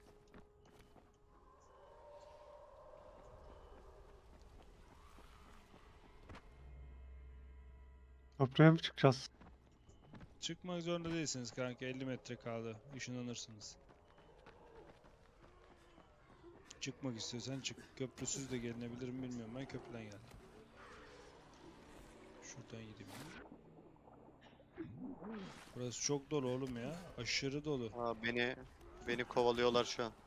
Köprüye mi çıkacağız? Çıkmak zorunda değilsiniz kanka. elli metre kaldı. Işınlanırsınız. Çıkmak istiyorsan çık. Köprüsüz de gelinebilir mi bilmiyorum. Ben köprüden geldim. Şuradan gideyim. Burası çok dolu oğlum ya. Aşırı dolu. Ha beni beni kovalıyorlar şu an.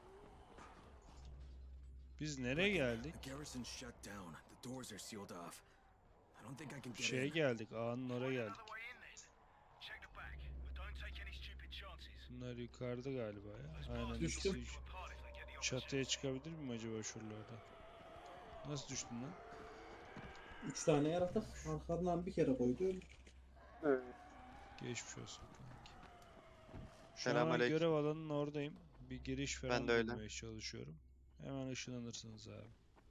Biz nereye geldik? The garrison's shut down. The doors are sealed off. I don't think I can get Şeye in. geldik. Ağanın oraya geldik. Another way in then. Check the back, but don't take any stupid chances. Bunlar yukarıda galiba ya. Aynen Düştüm. ikisi. Apart if they get the Çatıya çıkabilir miyim acaba şuralarda? Nasıl düştün lan? Üç tane yaratık arkadan bir kere koydu öldü. Geçmiş olsun kanki. Şu an ben Selamünaleyküm. görev alanının oradayım. Bir giriş falan Ben de öyle. bulmaya çalışıyorum. Hemen ışınlanırsınız abi.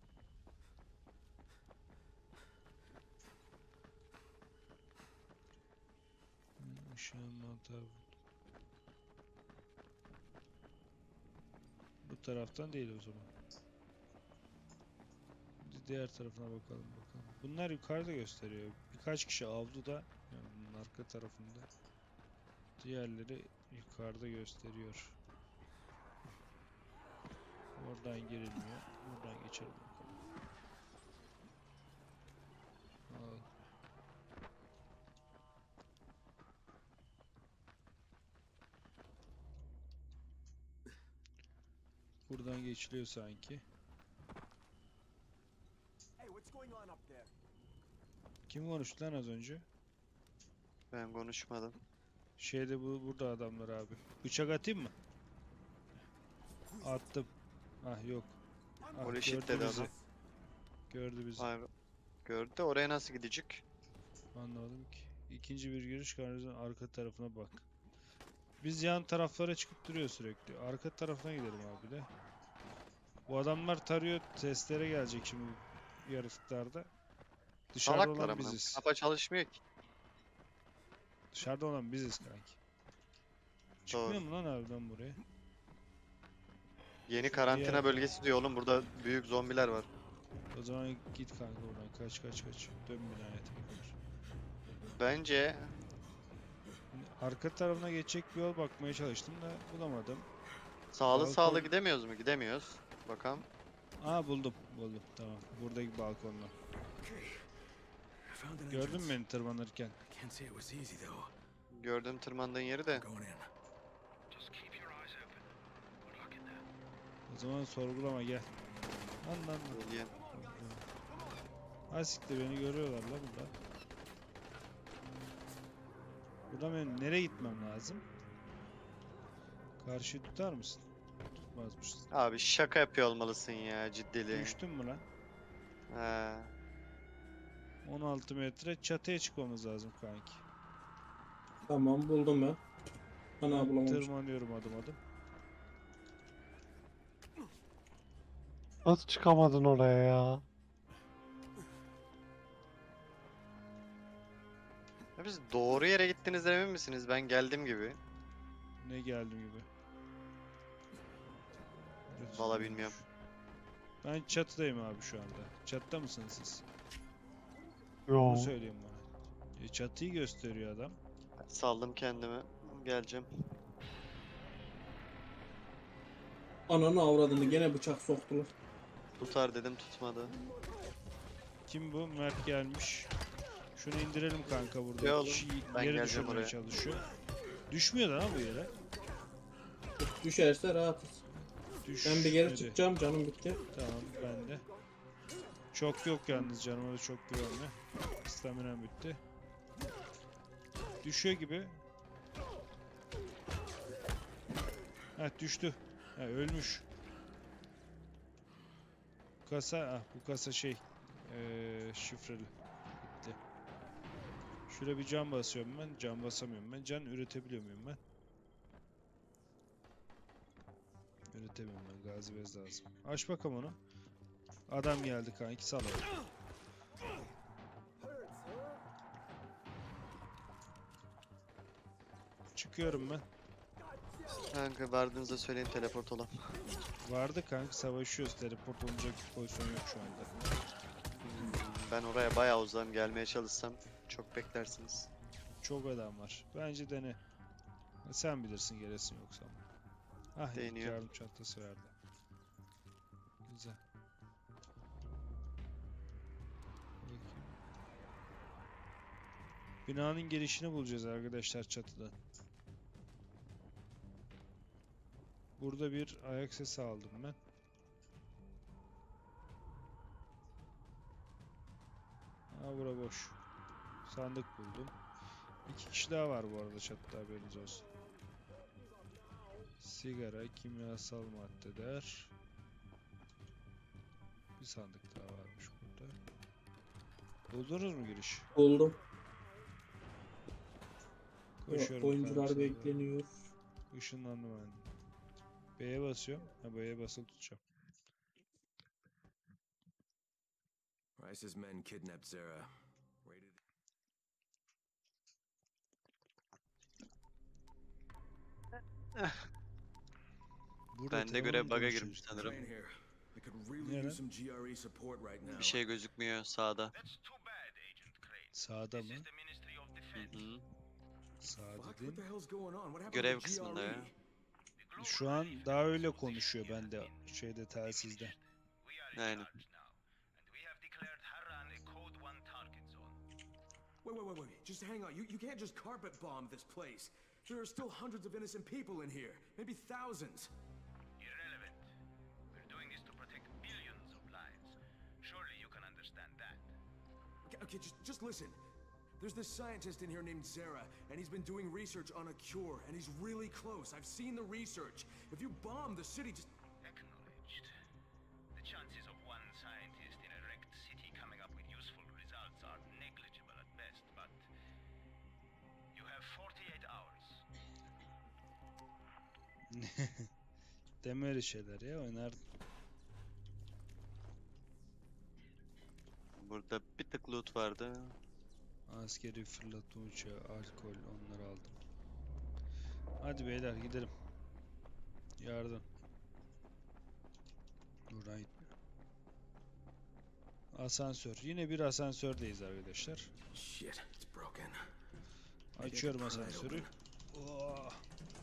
Hmm, Işınlanma tabi. Bu taraftan değil o zaman. Di- Diğer tarafına bakalım bakalım. Bunlar yukarıda gösteriyor. Birkaç kişi avluda, yani bunun arka tarafında. Diğerleri yukarıda gösteriyor. Oradan girilmiyor. Buradan geçelim bakalım. Al. Buradan geçiliyor sanki. Kim konuştu lan az önce? Ben konuşmadım. Şeyde bu burada adamlar abi. Bıçak atayım mı? Attım. Ah yok. Ah, Holy shit gördü dedi bizi. adam. Gördü bizi. Abi, gördü de oraya nasıl gidecek? Anladım ki. İkinci bir giriş garajın arka tarafına bak. Biz yan taraflara çıkıp duruyor sürekli. Arka tarafına gidelim abi de. Bu adamlar tarıyor. Testlere gelecek şimdi bu yaratıklarda. Dışarıda Salaklar olan ama. biziz. Kafa çalışmıyor ki. Dışarıda olan biziz kanki. Çıkmıyor mu lan harbiden buraya? Yeni karantina Diğer- bölgesi diyor oğlum. Burada büyük zombiler var. O zaman git kanka oradan. Kaç kaç kaç. Dön binaya tekrar. Bence Arka tarafına geçecek bir yol bakmaya çalıştım da bulamadım. sağlı Balkon- sağlı gidemiyoruz mu? Gidemiyoruz. Bakalım. Aa buldum. Buldum. Tamam. Buradaki balkonla. Okay. I found an Gördün mü entrance. beni tırmanırken? I can't say it was easy though. Gördüm tırmandığın yeri de. Going in. Just keep your eyes open. Good luck in there. O zaman sorgulama gel. Lan lan lan. Geliyor. Ha siktir beni görüyorlar la burada. Buradan benim nereye gitmem lazım? Karşıyı tutar mısın? Tutmazmışsın. Abi şaka yapıyor olmalısın ya ciddili. Düştün mü lan? He. on altı metre çatıya çıkmamız lazım kanki. Tamam buldum ben. Ana bulamamışım. Tırmanıyorum adım adım. Nasıl çıkamadın oraya ya? Ya biz doğru yere gittiğinizden emin misiniz? Ben geldim gibi. Ne geldim gibi. Burası Valla neymiş? bilmiyorum. Ben çatıdayım abi şu anda. Çatıda mısınız siz? Yo. Bunu söyleyin bana. E, çatıyı gösteriyor adam. Saldım kendimi. Geleceğim. Ananı avradını gene bıçak soktular. Tutar dedim tutmadı. Kim bu? Mert gelmiş. Şunu indirelim kanka burada. Ya oğlum, Kişi ben yere geleceğim düşürmeye oraya. çalışıyor. Düşmüyor da lan bu yere. Düşerse rahatız. Düş. Ben bir geri çıkacağım canım bitti. Tamam ben de. Çok yok yalnız canıma da çok güvenme. Staminam bitti. Düşüyor gibi. Ha düştü. Ha ölmüş. Bu kasa, ah bu kasa şey ee, şifreli. Bitti. Şöyle bir can basıyorum ben. Can basamıyorum ben. Can üretebiliyor muyum ben? Üretemiyorum ben. Gazi bez lazım. Aç bakalım onu. Adam geldi kanki sal onu. Çıkıyorum ben. Kanka vardığınızda söyleyin teleport olan. Vardı kanka savaşıyoruz. Teleport olacak bir pozisyon yok şu anda. Ben oraya bayağı uzağım, gelmeye çalışsam çok beklersiniz. Çok adam var. Bence dene. Sen bilirsin gelesin yoksa. Ah ilk Deniyor. yardım çantası verdi. Güzel. Bakayım. Binanın girişini bulacağız arkadaşlar çatıda. Burada bir ayak sesi aldım ben. Ha bura boş. Sandık buldum. İki kişi daha var bu arada çatıda haberiniz olsun. Sigara, kimyasal maddeler. Bir sandık daha varmış burada. Buldunuz mu giriş? Buldum. Koşuyorum Oyuncular efendim, sonra. bekleniyor. Işınlandım ben. B'ye basıyorum. Ha, B'ye basılı tutacağım. Rice's men kidnapped Zara. Raided. Burada Bende telefonla görev mı bug'a konuşuyoruz? girmiş sanırım. Train here. I could really Yeah. use some G R E support right now. Bir şey gözükmüyor sağda. That's too bad, Agent Crane. Sağda This mı? is the Ministry of Hı Defense. hı. Sağda Fuck, what değil. the hell's going on? What happened Görev to kısmında G R E? ya. The global Şu an relief daha öyle efforts konuşuyor position bende has been şeyde telsizde. diminished. We are in Aynen. charge now, and we have declared Harran a Code one target zone. Wait, wait, wait, wait. Just hang on. You, you can't just carpet bomb this place. There are still hundreds of innocent people in here. Maybe thousands. Irrelevant. We're doing this to protect billions of lives. Surely you can understand that. Okay, okay, just, just listen. There's this scientist in here named Zara, and he's been doing research on a cure, and he's really close. I've seen the research. If you bomb the city, just... Acknowledged. The chances of one scientist in a wrecked city coming up with useful results are negligible at best, but you have forty-eight hours. Deme öyle şeyler ya, oynardım. Burada bir tık loot vardı. Askeri fırlatma uçağı, alkol, onları aldım. Hadi beyler gidelim. Yardım. Buradan gitme. Asansör. Yine bir asansördeyiz arkadaşlar. Shit, it's broken. Açıyorum asansörü. Oh.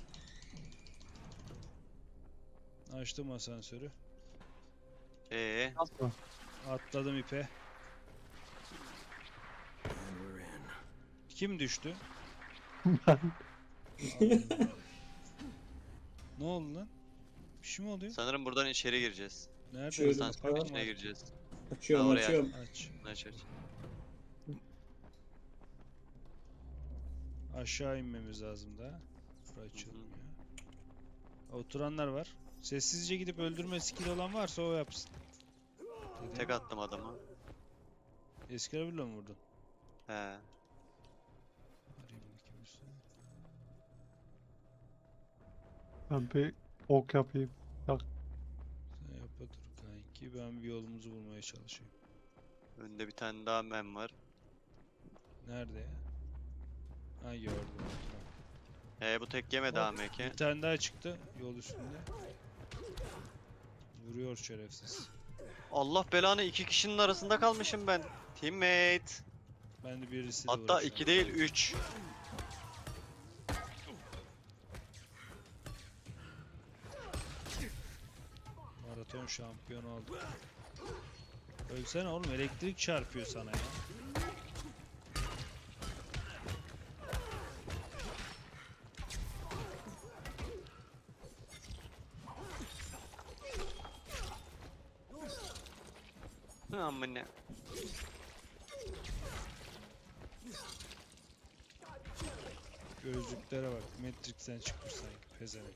Açtım asansörü. Ee, Nasıl? Atladım ipe. And we're in. Kim düştü? Ben Ne oldu lan? Bir şey mi oluyor? sanırım buradan içeri gireceğiz. Nerede? Şöyle Asansörün bakalım. içine gireceğiz. Açıyorum Ha, oraya. açıyorum. Aç. Aç aç. Aşağı inmemiz lazım daha. Burası açılmıyor. Oturanlar var. Sessizce gidip öldürme skill olan varsa o yapsın. Dedim. Tek attım adamı. Eskarabilla mı vurdun? He. Arayayım bakayım üstüne. ben bir ok yapayım. Bak Sen yapa dur kanki. Ben bir yolumuzu bulmaya çalışayım. Önde bir tane daha men var. Nerede ya? Ha gördüm. Tamam. Ee bu tek yemedi A M K. Bir tane daha çıktı yol üstünde. Vuruyor şerefsiz. Allah belanı, iki kişinin arasında kalmışım ben. Teammate. Ben de birisiyle Hatta uğraşıyorum. iki değil üç. Maraton şampiyonu oldu. Ölsene oğlum, elektrik çarpıyor sana ya. Amına. Gözlüklere bak. Matrix'ten çıkmış sanki. Pezevenk.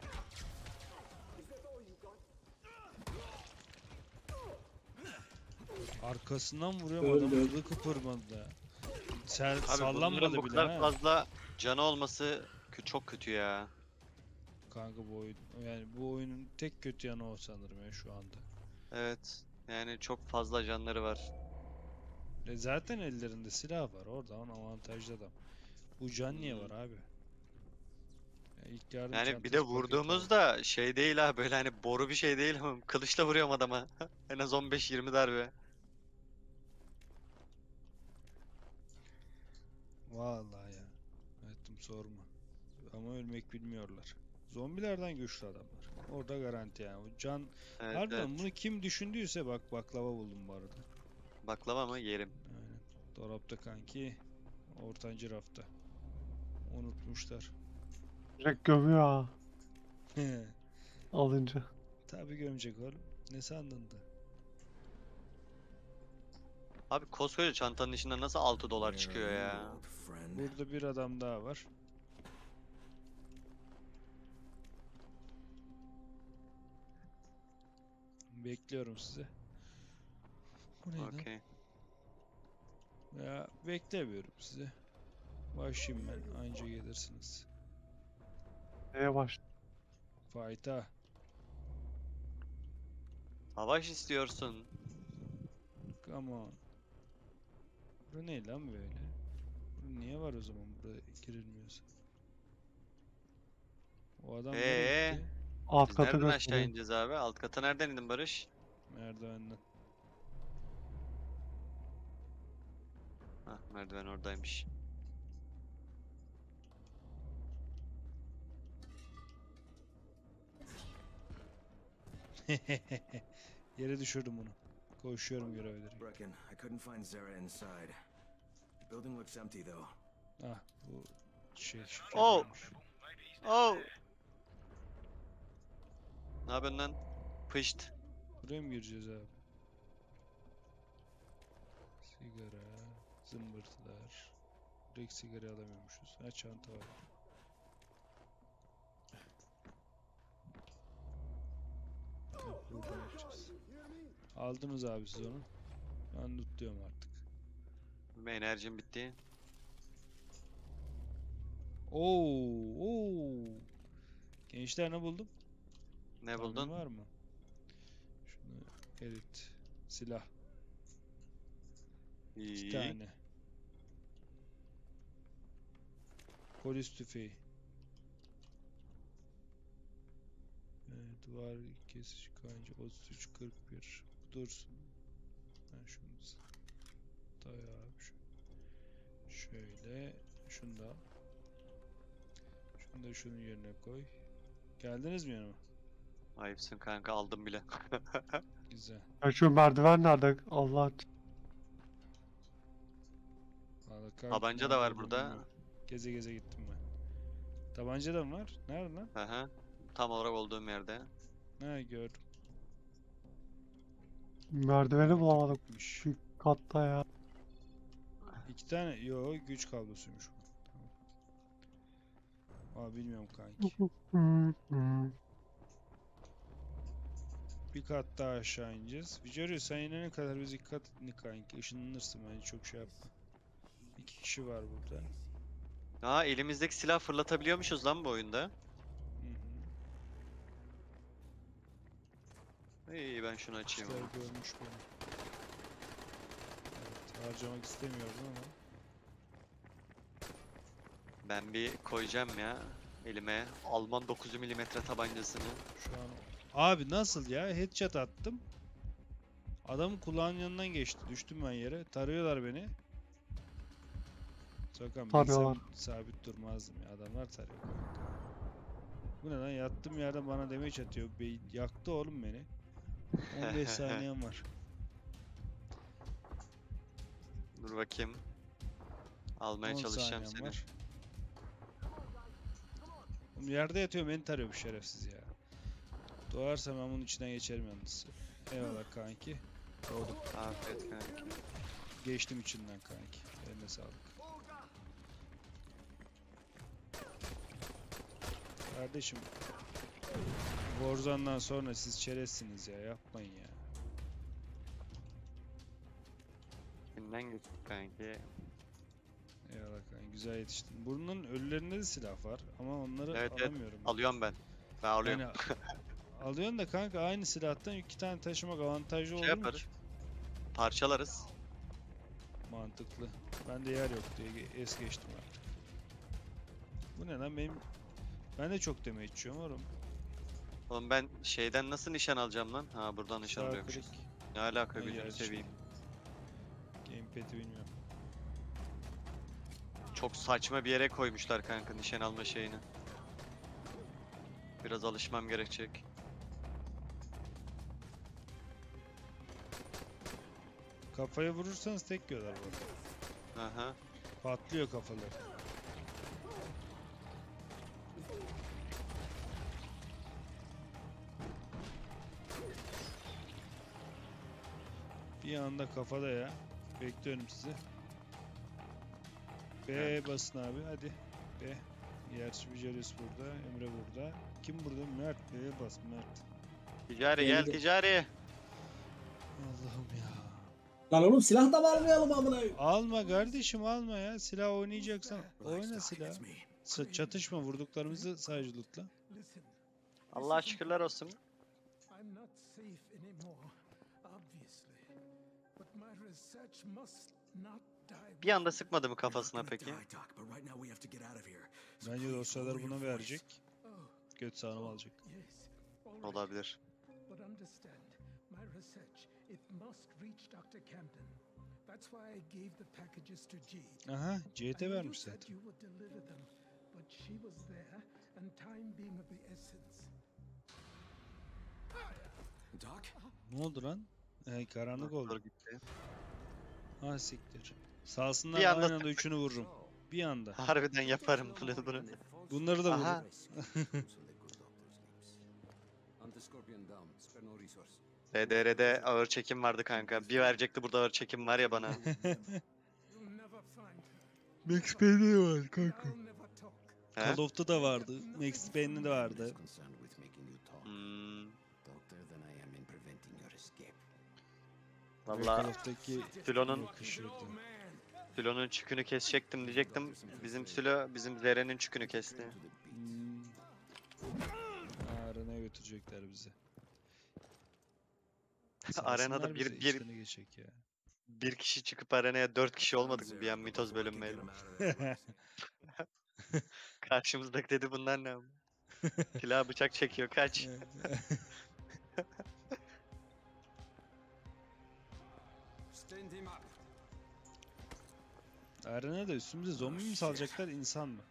Arkasından vuruyorum, Öldü, adam öldü. kılı kıpırmadı da. Sen Abi bunların sallanmadı bu bile kadar ha. fazla canı olması kö- çok kötü ya. Kanka bu oyun, yani bu oyunun tek kötü yanı o sanırım ya şu anda. Evet. Yani çok fazla canları var. E zaten ellerinde silah var, oradan avantajlı adam. Bu can niye var abi? Ya ilk yardım Yani bir çantası de paketi var. vurduğumuzda şey değil ha, böyle hani boru bir şey değil ama kılıçla vuruyorum adama. En az on beş yirmi darbe. Vallahi ya. Hayatım sorma. Ama ölmek bilmiyorlar. Zombilerden güçlü adamlar. Orada garanti yani. O can... Evet, Harbiden evet. bunu kim düşündüyse, bak baklava buldum bu arada. Baklava mı yerim? Aynen. Dolapta kanki. Ortancı rafta. Unutmuşlar. direkt gömüyor ha alınca. Tabii gömecek oğlum. Ne sandın da? Abi koskoca çantanın içinden nasıl altı dolar Where çıkıyor are you, ya? old friend? Burada bir adam daha var. Bekliyorum sizi. Bu neydi? Okey. Ya beklemiyorum sizi. Başlayayım ben. Anca gelirsiniz. Neye baş? Fight'a. Savaş istiyorsun. Come on. Bu ne lan böyle? Bu niye var o zaman burada girilmiyorsa? O adam nereye Ee, gitti? Alt Biz katı nereden aşağı gösteriyor. ineceğiz abi? Alt kata nereden indin Barış? Merdivenden. Hah, merdiven oradaymış. Yere düşürdüm onu. Koşuyorum görevleri. Brecken, I couldn't find Zara inside. The building looks empty though. Ah bu şey şifre Oh! koymuş. Oh! Ne yapıyorsun lan? Pışt. Buraya mı gireceğiz abi? Sigara, zımbırtılar. Direkt sigara alamıyormuşuz. Ha çanta var. Heh, buradan yapacağız. Aldınız abi siz onu. Ben lootluyorum artık. Benim enerjim bitti. Oo, oo. Gençler ne buldum? Ne Tahmin buldun? var mı? Şunu erit. Silah. İki İyi. tane. Polis tüfeği. Evet, duvar kesici kanca otuz üç kırk bir. Dursun. Ben şunu daya abi şu. Şöyle. Şunu da al. Şunu da şunun yerine koy. Geldiniz mi yanıma? Ayıpsın kanka, aldım bile. Güzel. Ya şu merdiven nerede? Allah. Valla kanka, Tabanca da var nerede burada. bilmiyorum. Geze geze gittim ben. Tabanca da mı var? Nerede lan? Aha. Tam olarak olduğum yerde. Ha gördüm. Merdiveni bulamadık. Gitmiş. Şu katta ya. İki tane. Yo güç kablosuymuş bu. Tamam. Aa bilmiyorum kanki. Hı, hı. Bir kat daha aşağı ineceğiz. Vicario sen inene kadar biz iki kat in kanki. Işınlanırsın bence çok şey yapma. İki kişi var burada. Aa, elimizdeki silah fırlatabiliyormuşuz lan bu oyunda. Hı hı. İyi, ben şunu açayım. İşler görmüş beni. Evet harcamak istemiyordum ama. Ben bir koyacağım ya elime Alman dokuz milimetre tabancasını. Şu an abi nasıl ya? Headshot attım. Adamın kulağının yanından geçti. Düştüm ben yere. Tarıyorlar beni. Sokan Tarıyorlar. bilsem sabit durmazdım ya. Adamlar tarıyor kanka. Bu ne lan? Yattığım yerden bana damage atıyor. Be yaktı oğlum beni. on beş saniyem var. Dur bakayım. Almaya on çalışacağım saniyem seni. var. Oğlum yerde yatıyor beni tarıyor bu şerefsiz ya. Doğarsam ben bunun içinden geçerim yalnız. Eyvallah kanki. Doğdum. Afiyet kanki. Geçtim içinden kanki. Eline sağlık. Kardeşim. Warzone'dan sonra siz çerezsiniz ya. Yapmayın ya. Kimden geçtik kanki? Eyvallah kanki. Güzel yetiştin. Bunun ölülerinde de silah var. Ama onları Evet, evet. alamıyorum. Alıyorum ben. Ben alıyorum. Yani alıyorsun da kanka aynı silahtan iki tane taşımak avantajlı Şey olur mu yaparız. ki? Parçalarız. Mantıklı. Bende yer yok diye ge- es geçtim artık. Bu ne lan benim... Ben de çok damage yiyorum oğlum. Oğlum ben şeyden nasıl nişan alacağım lan? Ha, buradan nişan Sağ alıyormuşuz. klik. Ne alaka, Ha, gözünü gerçi. seveyim. Gamepad'i bilmiyorum. Çok saçma bir yere koymuşlar kanka nişan alma şeyini. Biraz alışmam gerekecek. Kafaya vurursanız tek yiyorlar bu arada. Aha. Patlıyor kafaları. Bir anda kafada ya. Bekliyorum sizi. B Evet. basın abi hadi. B. Gerçi Vicarius burada, Emre burada. Kim burada? Mert. B'ye bas Mert. Ticari gel Geldi. ticari. Allah'ım ya. Lan oğlum silah da mı almayalım amına? Alma kardeşim alma ya. Silah oynayacaksan oyna silah. Ç- Çatışma, vurduklarımızı sadece lootla. Listen. Allah'a şükürler olsun. I'm not safe anymore, obviously. But my research must not die. Bir anda sıkmadı mı kafasına peki? Bence dosyaları buna verecek. Oh, Göt sağlam alacak. yes. All right. Olabilir. But understand, my research, it must reach Doctor Camden. That's why I gave the packages to Jade. Aha, I Jade'e know you vermiş said zaten. you would deliver them, but she was there, and time being of the essence. Doc? Ne oldu lan? He, karanlık Doktor oldu. gitti. Ha siktir. Sağsınlar Bir anda aynı anda sıktık. üçünü vururum. Bir anda. Harbiden yaparım bunu bunu. Bunları da Aha. vururum. R D R'de ağır çekim vardı kanka. Bir verecekti, burada ağır çekim var ya bana. You'll never find her. Max Payne'de de var kanka. I'll never talk. He? Call of'ta da vardı. Max Payne'de de vardı. Hmm. Ve Call Valla of'taki Sülo'nun yakışıyordu. Sülo'nun çükünü kesecektim diyecektim. Bizim Sülo bizim Zere'nin çükünü kesti. Hmm. Arena'ya götürecekler bizi. Arenada Salsınlar bir- bizi, bir- içlerine geçecek ya. Bir kişi çıkıp arenaya dört kişi olmadık mı bir an mitoz bölünmeyle? Karşımızdaki dedi bunlar ne ama? Silah bıçak çekiyor kaç. Arena'da üstümüze zombi mi salacaklar, insan mı?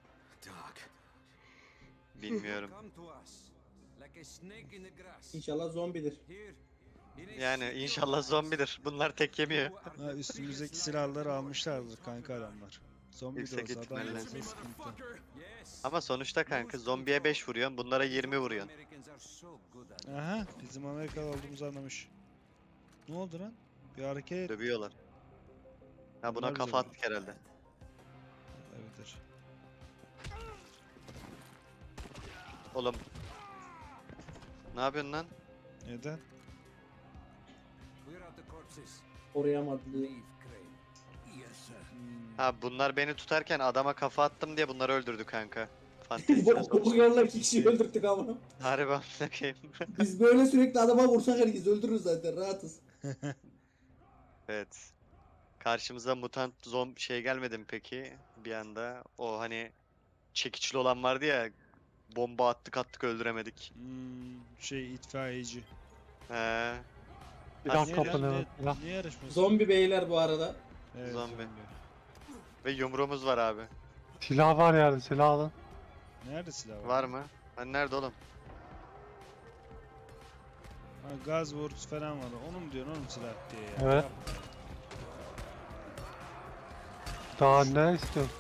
Bilmiyorum. İnşallah zombidir. Yani inşallah zombidir. Bunlar tek yemiyor. Ha, üstümüzdeki silahları almışlardır kanka adamlar. Zombi de Yüksek olsa adam ihtimalle. olsa sıkıntı. Ama sonuçta kanka zombiye beş vuruyorsun, bunlara yirmi vuruyorsun. Aha, bizim Amerikalı olduğumuzu anlamış. Ne oldu lan? Bir hareket. Dövüyorlar. Ha buna Bunlar kafa bize attık herhalde. Evet'tir. Oğlum. Ne yapıyorsun lan? Neden? Koruyamadı. Hmm. Ha bunlar beni tutarken adama kafa attım diye bunları öldürdü kanka. Fantezi. Bu yarılar iki kişiyi öldürdük amına. Harbi amına koyayım. Biz böyle sürekli adama vursak herkes öldürürüz zaten rahatız. Evet. Karşımıza mutant zombi şey gelmedi mi peki? Bir anda o hani çekiçli olan vardı ya, bomba attık attık öldüremedik. Hmm, şey itfaiyeci. He. Silah Ne toplanıyor. lan, Silah. ne, ne yarışması? Zombi beyler bu arada. Evet, Zombi. Ve yumruğumuz var abi. Silah var yani, silah alın. Nerede silah var? Var mı? Hani nerede oğlum? Ha, gaz borusu falan var. Onu mu diyorsun oğlum silah diye ya? Evet. Yapma. Daha ne istiyorsun?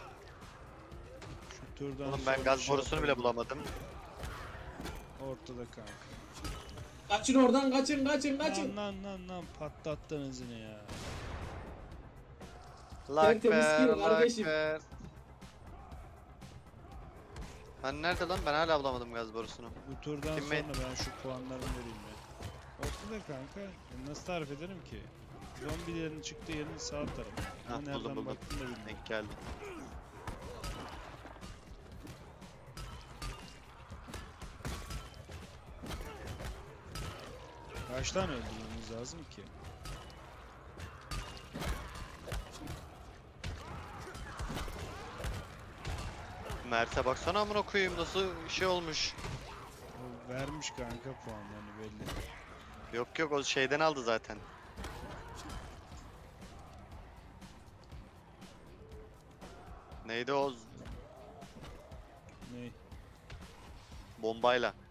Şu turdan Oğlum ben sonra gaz şey borusunu bile yapalım. bulamadım. Ortada kanka. Kaçın oradan kaçın kaçın kaçın. Lan lan lan lan patlattınız yine ya. Tertemiz Lakber, kill kardeşim. lakber. Hani nerede lan? Ben hala bulamadım gaz borusunu. Bu turdan Teammate. sonra ben şu puanlarımı vereyim ya. Ortada kanka. Ya nasıl tarif ederim ki? Zombilerin çıktığı yerin sağ tarafı. Hah, Ama buldum, nereden buldum. baktın da bilmiyorum. Denk geldi. Kaç tane öldürmemiz lazım ki? Mert'e baksana amına koyayım nasıl şey olmuş. O vermiş kanka puanlarını belli. Yok yok o şeyden aldı zaten. Neydi o z- Ne? bombayla?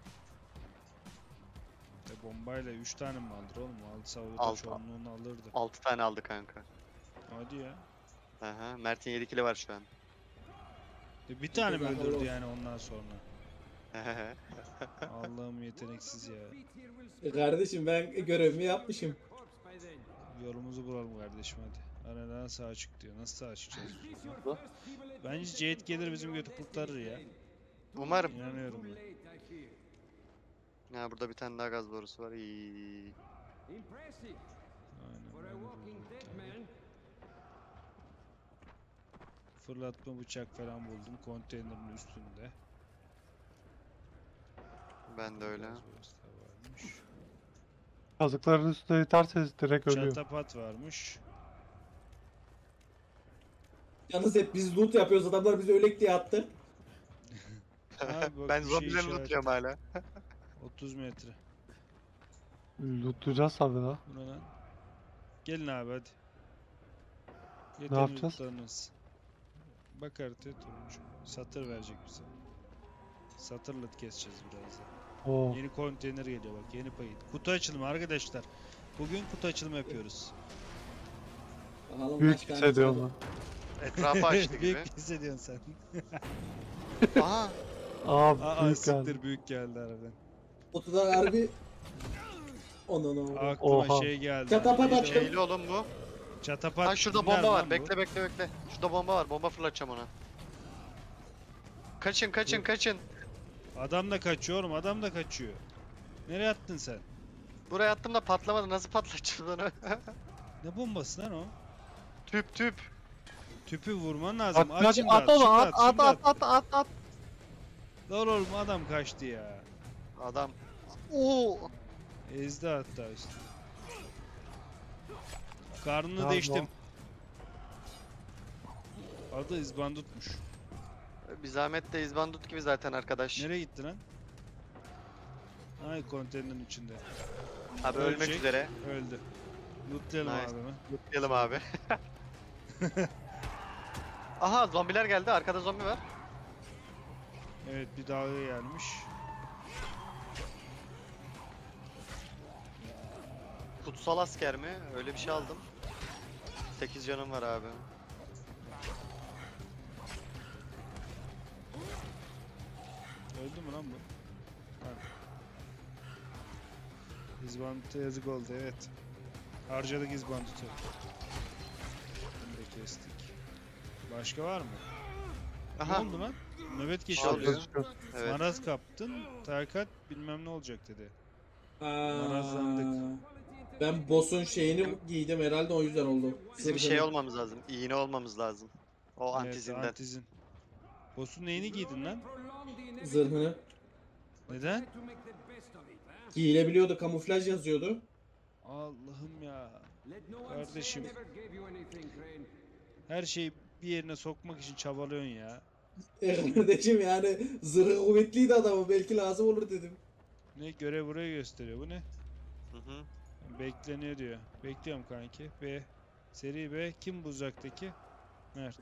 E bombayla üç tane mi alır oğlum? Alsa o da Altı. çoğunluğunu alırdı. altı tane aldı kanka. Hadi ya. Aha, Mert'in yedi kili var şu an. E bir tane mi Güzel, öldürdü olsun. yani ondan sonra? Allah'ım yeteneksiz ya. E kardeşim ben görevimi yapmışım. Yolumuzu bulalım kardeşim hadi. Aradan sağa çık diyor. Nasıl sağa çıkacağız? biz buradan? Bence Jade gelir bizim götü kurtarır ya. Umarım. İnanıyorum ben. Ha burada bir tane daha gaz borusu var. İyi. Aynen. Fırlatma bıçak falan buldum konteynerin üstünde. Ben de öyle. Gazboz da varmış. Kazıkların üstüne iterseniz direkt ölüyor. Çatapat varmış. Yalnız hep biz loot yapıyoruz. Adamlar bizi ölek diye attı. Abi bak Ben bir şey zombileri işaret- tutuyorum hala. otuz metre. Lootlayacağız tabii daha. Bu ne lan? Gelin abi hadi. Ne Yeterli yapacağız? lootlarınız. Bak haritaya turuncu. Satır verecek bize. Satırla keseceğiz birazdan. Oo. Yeni konteyner geliyor bak, yeni payı. Kutu açılımı arkadaşlar. Bugün kutu açılımı yapıyoruz. Bakalım Büyük kaç tane hissediyorum çıkacak. ben. Etrafı açtı gibi. Büyük hissediyorsun sen. Aha. Aa Aa büyük siktir, geldi. büyük geldi harbiden. Kutudan harbi... Onu ne Aklıma Oha. şey geldi. Çatapat Neydi o? açtım. Şeyli oğlum bu. Çatapat. Ha şurada dinler bomba mi var. lan bu? Bekle bekle bekle. Şurada bomba var. Bomba fırlatacağım ona. Kaçın kaçın kaçın. Adam da kaçıyor oğlum, adam da kaçıyor. Nereye attın sen? Buraya attım da patlamadı. Nasıl patlatacağız onu? Ne bombası lan o? Tüp tüp. Tüpü vurman lazım. At, At, şimdi at, at, at, şimdi at, at, at, şimdi at, at. at, at, at. Lan oğlum adam kaçtı ya. Adam. Oo. Ezdi hatta işte. Karnını Ya deştim. Adı İzbandut'muş. Bir zahmet de izbandut gibi zaten arkadaş. Nereye gitti lan? Ay konteynerin içinde. Abi ölmek Ölecek. üzere. Öldü. Lootlayalım Nice. adamı. Mutlayalım abi. Aha zombiler geldi. Arkada zombi var. Evet bir dalga gelmiş. Kutsal asker mi? Öyle bir şey aldım. sekiz canım var abi. Öldü mü lan bu? Ha. İzbandut'a yazık oldu evet. Harcadık İzbandut'u. Bunu da kestik. Başka var mı? Aha. Ne oldu lan? Nöbet Abi. geçiriyor. Evet. Maraz kaptın, tarikat bilmem ne olacak dedi. Aa, Marazlandık. ben boss'un şeyini giydim herhalde o yüzden oldu. Bizim Zırhını. şey olmamız lazım. İğne olmamız lazım. O Evet, antizinden. antizin. Boss'un neyini giydin lan? Zırhını. Neden? Giyilebiliyordu, kamuflaj yazıyordu. Allah'ım ya. Kardeşim. Her şeyi bir yerine sokmak için çabalıyorsun ya. E kardeşim yani zırhı kuvvetliydi adamı belki lazım olur dedim. Ne görev buraya gösteriyor. Bu ne? Hı hı. Bekleniyor diyor. Bekliyorum kanki. B. Seri B. Kim bu uzaktaki? Mert.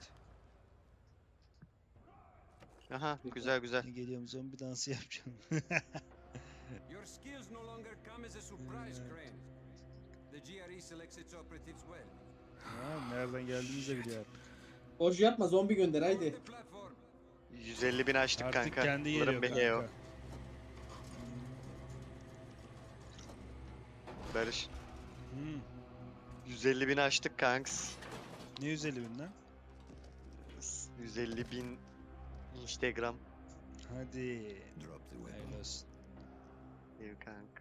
Aha güzel güzel. Geliyorum zombi dansı yapacağım. Your skills no longer come as a surprise, Crane. The G R E selects its operatives well. Ha, nereden geldiğimizi de biliyor artık. Boş yapma zombi gönder haydi. The platform. yüz elli bin açtık Artık kanka. kendi Bunların geliyor bir heo. kanka. Barış. Hmm. yüz elli bin açtık kanks. Ne yüz elli bin lan? yüz elli bin Instagram. Hadi. Drop the weapon. Hayırlı olsun. İyi kanka.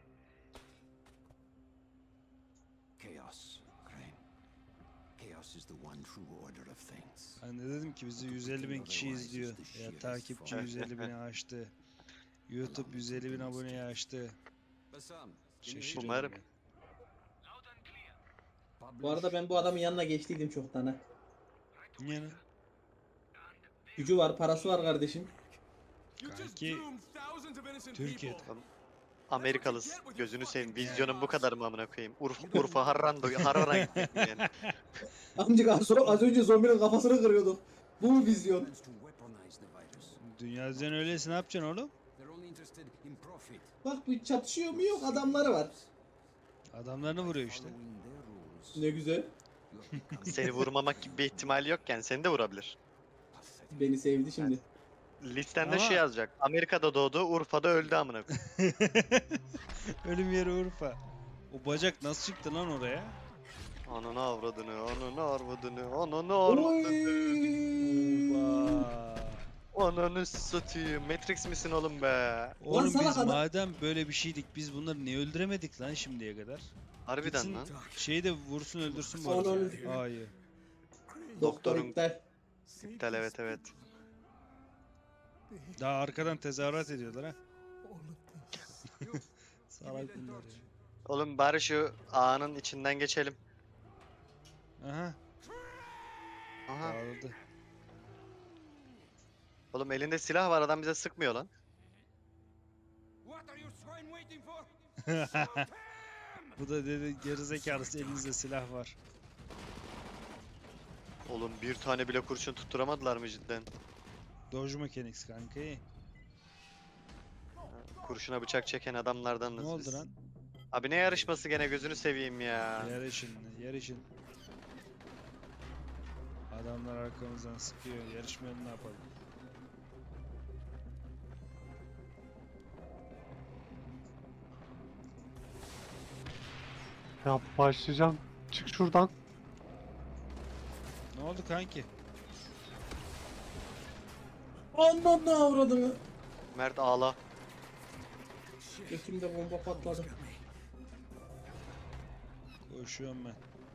Chaos, Crane. Chaos is the one true order of things. Ben de dedim ki bizi yüz elli bin kişi izliyor. Ya takipçi yüz elli bini aştı. YouTube yüz elli bin aboneyi aştı. Bassam, Şaşırıyorum Umarım. ya. Loud and clear. Bu arada ben bu adamın yanına geçtiydim çoktan ha. Niye lan? Gücü var, parası var kardeşim. Kanki Türkiye'de. Amerikalısın. Gözünü seveyim. Vizyonun bu kadar mı amına koyayım? Urfa, Urfa Harran doyu. Harran'a gitmek mi yani? Amcık az, az önce zombinin kafasını kırıyorduk. Bu mu vizyon? plans to weaponize the virus. Dünya düzen öyleyse ne yapacaksın oğlum? They're only interested in profit. Bak bu çatışıyor mu yok adamları var. Adamlarını vuruyor işte. Following their rules, Ne güzel. you have become Seni vurmamak gibi bir ihtimali yokken seni de vurabilir. pathetic. Beni sevdi şimdi. Listende Ama- şey yazacak. Amerika'da doğdu, Urfa'da öldü amına koyayım. Ölüm yeri Urfa. O bacak nasıl çıktı lan oraya? Ananı avradını, ananı avradını, ananı avradını. Oy! Oba. Ananı satayım. Matrix misin oğlum be? Oğlum salak biz adam. madem böyle bir şeydik biz bunları niye öldüremedik lan şimdiye kadar? Harbiden Gitsin lan. şeyi de vursun öldürsün bu Onu arada. öldür. A'yı. Doktor Doktorun- iptal. İptal, evet evet. Daha arkadan tezahürat ediyorlar ha. All of this. Salak bunlar ya. Oğlum bari şu ağanın içinden geçelim. Aha. Aha. Dağıldı. Oğlum elinde silah var, adam bize sıkmıyor lan. What are you swine waiting for? Bu da dedi gerizekalısı, elinizde silah var. Oğlum bir tane bile kurşun tutturamadılar mı cidden? Doge Mechanics kanka. iyi. Kurşuna bıçak çeken adamlardanız Ne oldu biz. lan? Abi ne yarışması gene, gözünü seveyim ya. Yarışın, yarışın. Adamlar arkamızdan sıkıyor. Yarışmayalım, ne yapalım? Ya başlayacağım. Çık şuradan. Ne oldu kanki? Ondan ne avradını? Mert ağla. Götümde bomba patladı. Koşuyorum ben.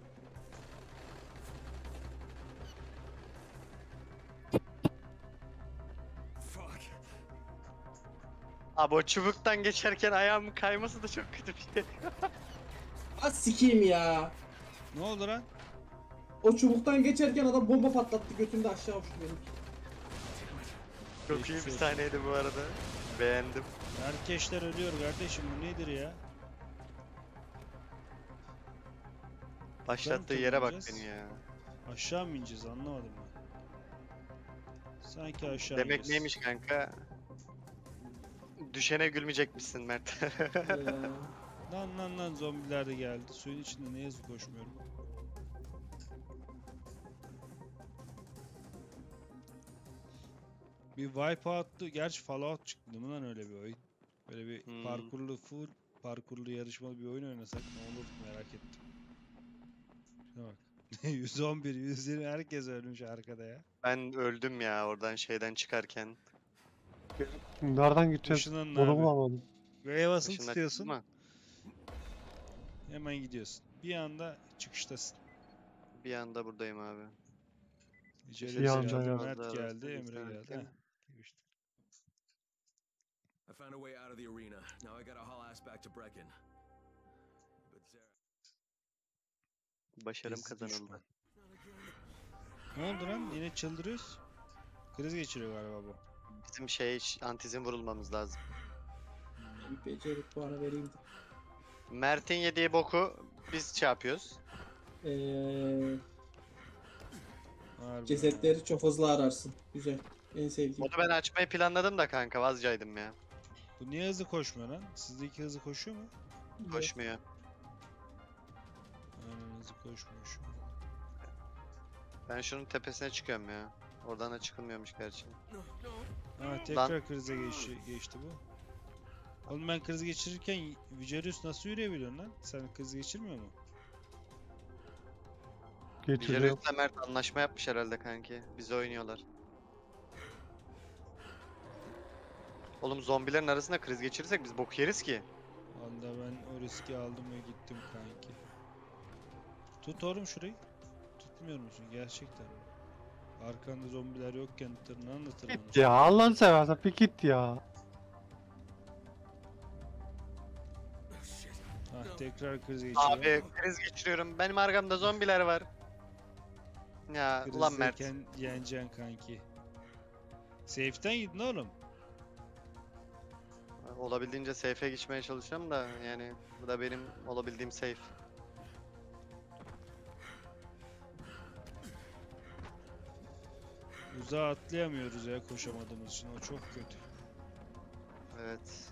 Fuck. Abi o çubuktan geçerken ayağımın kayması da çok kötü bir şey. Az sikeyim ya. Ne oldu lan? O çubuktan geçerken adam bomba patlattı, götümde aşağı uçtu benim. Çok iyi bir Geçmiş olsun. sahneydi bu arada. Beğendim. Herkesler ölüyor kardeşim, bu nedir ya? Başlattığı Yukarı mı yere bak tırmanacağız? beni ya. Aşağı mı ineceğiz, anlamadım ben. Sanki aşağı Demek ineceğiz. neymiş kanka? Düşene gülmeyecekmişsin Mert. Ya. Lan lan lan, zombiler de geldi. Suyun içinde ne yazık koşmuyorum. Bir Wipeout'lu, gerçi Fallout çıktı değil mi lan öyle bir oyun? Böyle bir Hmm. parkurlu, full parkurlu yarışmalı bir oyun oynasak ne olur merak ettim. Şuna bak. yüz on bir, yüz yirmi herkes ölmüş arkada ya. Ben öldüm ya oradan şeyden çıkarken. Nereden gideceğiz? Işınlanın Bunu abi. bulamadım. V'ye basılı Işınlar tutuyorsun. ama Hemen gidiyorsun. Bir anda çıkıştasın. bir anda buradayım abi. Ceres Bir anda geldi, ya. Mert Fazla geldi, arasında Emre gitsen geldi. erken. Heh, giriştik. I found a way out of the arena. Now I gotta haul ass back to Brecken. But Zara... Başarım Ezdi kazanıldı. düşman. Ne oldu lan? Yine çıldırıyoruz. Kriz geçiriyor galiba bu. Bizim şey antizin vurulmamız lazım. Bir beceri puanı vereyim de. Mert'in yediği boku biz şey yapıyoruz. Ee, Harbi cesetleri çok hızlı ararsın. Güzel. En sevdiğim. Onu ben açmayı planladım da kanka, vazgeçtim ya. ya. Bu niye hızlı koşmuyor lan? Sizdeki hızlı koşuyor mu? Koşmuyor. Aynen, hızlı koşmuyor şu an. Ben şunun tepesine çıkıyorum ya. Oradan da çıkılmıyormuş gerçi. Ha, tekrar krize geçti, geçti bu. Oğlum ben kriz geçirirken Vigerius nasıl yürüyebiliyorsun lan? Sen kriz geçirmiyor mu? Geçiriyor. Vigerius'la Mert anlaşma yapmış herhalde kanki. Bizi oynuyorlar. Oğlum zombilerin arasında kriz geçirirsek biz bok yeriz ki. Anda ben o riski aldım ve gittim kanki. Tut oğlum şurayı. Tutmuyor musun gerçekten? Arkanda zombiler yokken tırnağınla tırmanır. Ya Allah'ını seversen bir git ya. Ah, tekrar kriz geçiriyor. Abi kriz geçiriyorum. Benim arkamda zombiler var. Ya ulan Mert. Krizdeyken yeneceksin kanki. Safe'den gidin oğlum. Olabildiğince safe'e geçmeye çalışıyorum da yani bu da benim olabildiğim safe. Uzağa atlayamıyoruz ya koşamadığımız için, o çok kötü. Evet.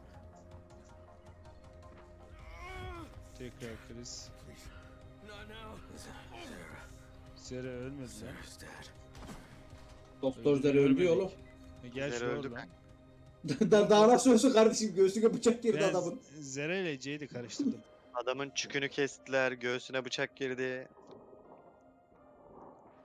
Tekrar kriz. Not now. Zara. Zera ölmedi lan. Zara's dead. Doktor Öldü, Zera öldü ölmedi. oğlum. E, Gerçi Zera öldü doğru lan. Da- Daha nasıl ölsün kardeşim, göğsüne bıçak girdi Ben adamın. Zera ile Jade'i karıştırdım. Adamın çükünü kestiler, göğsüne bıçak girdi.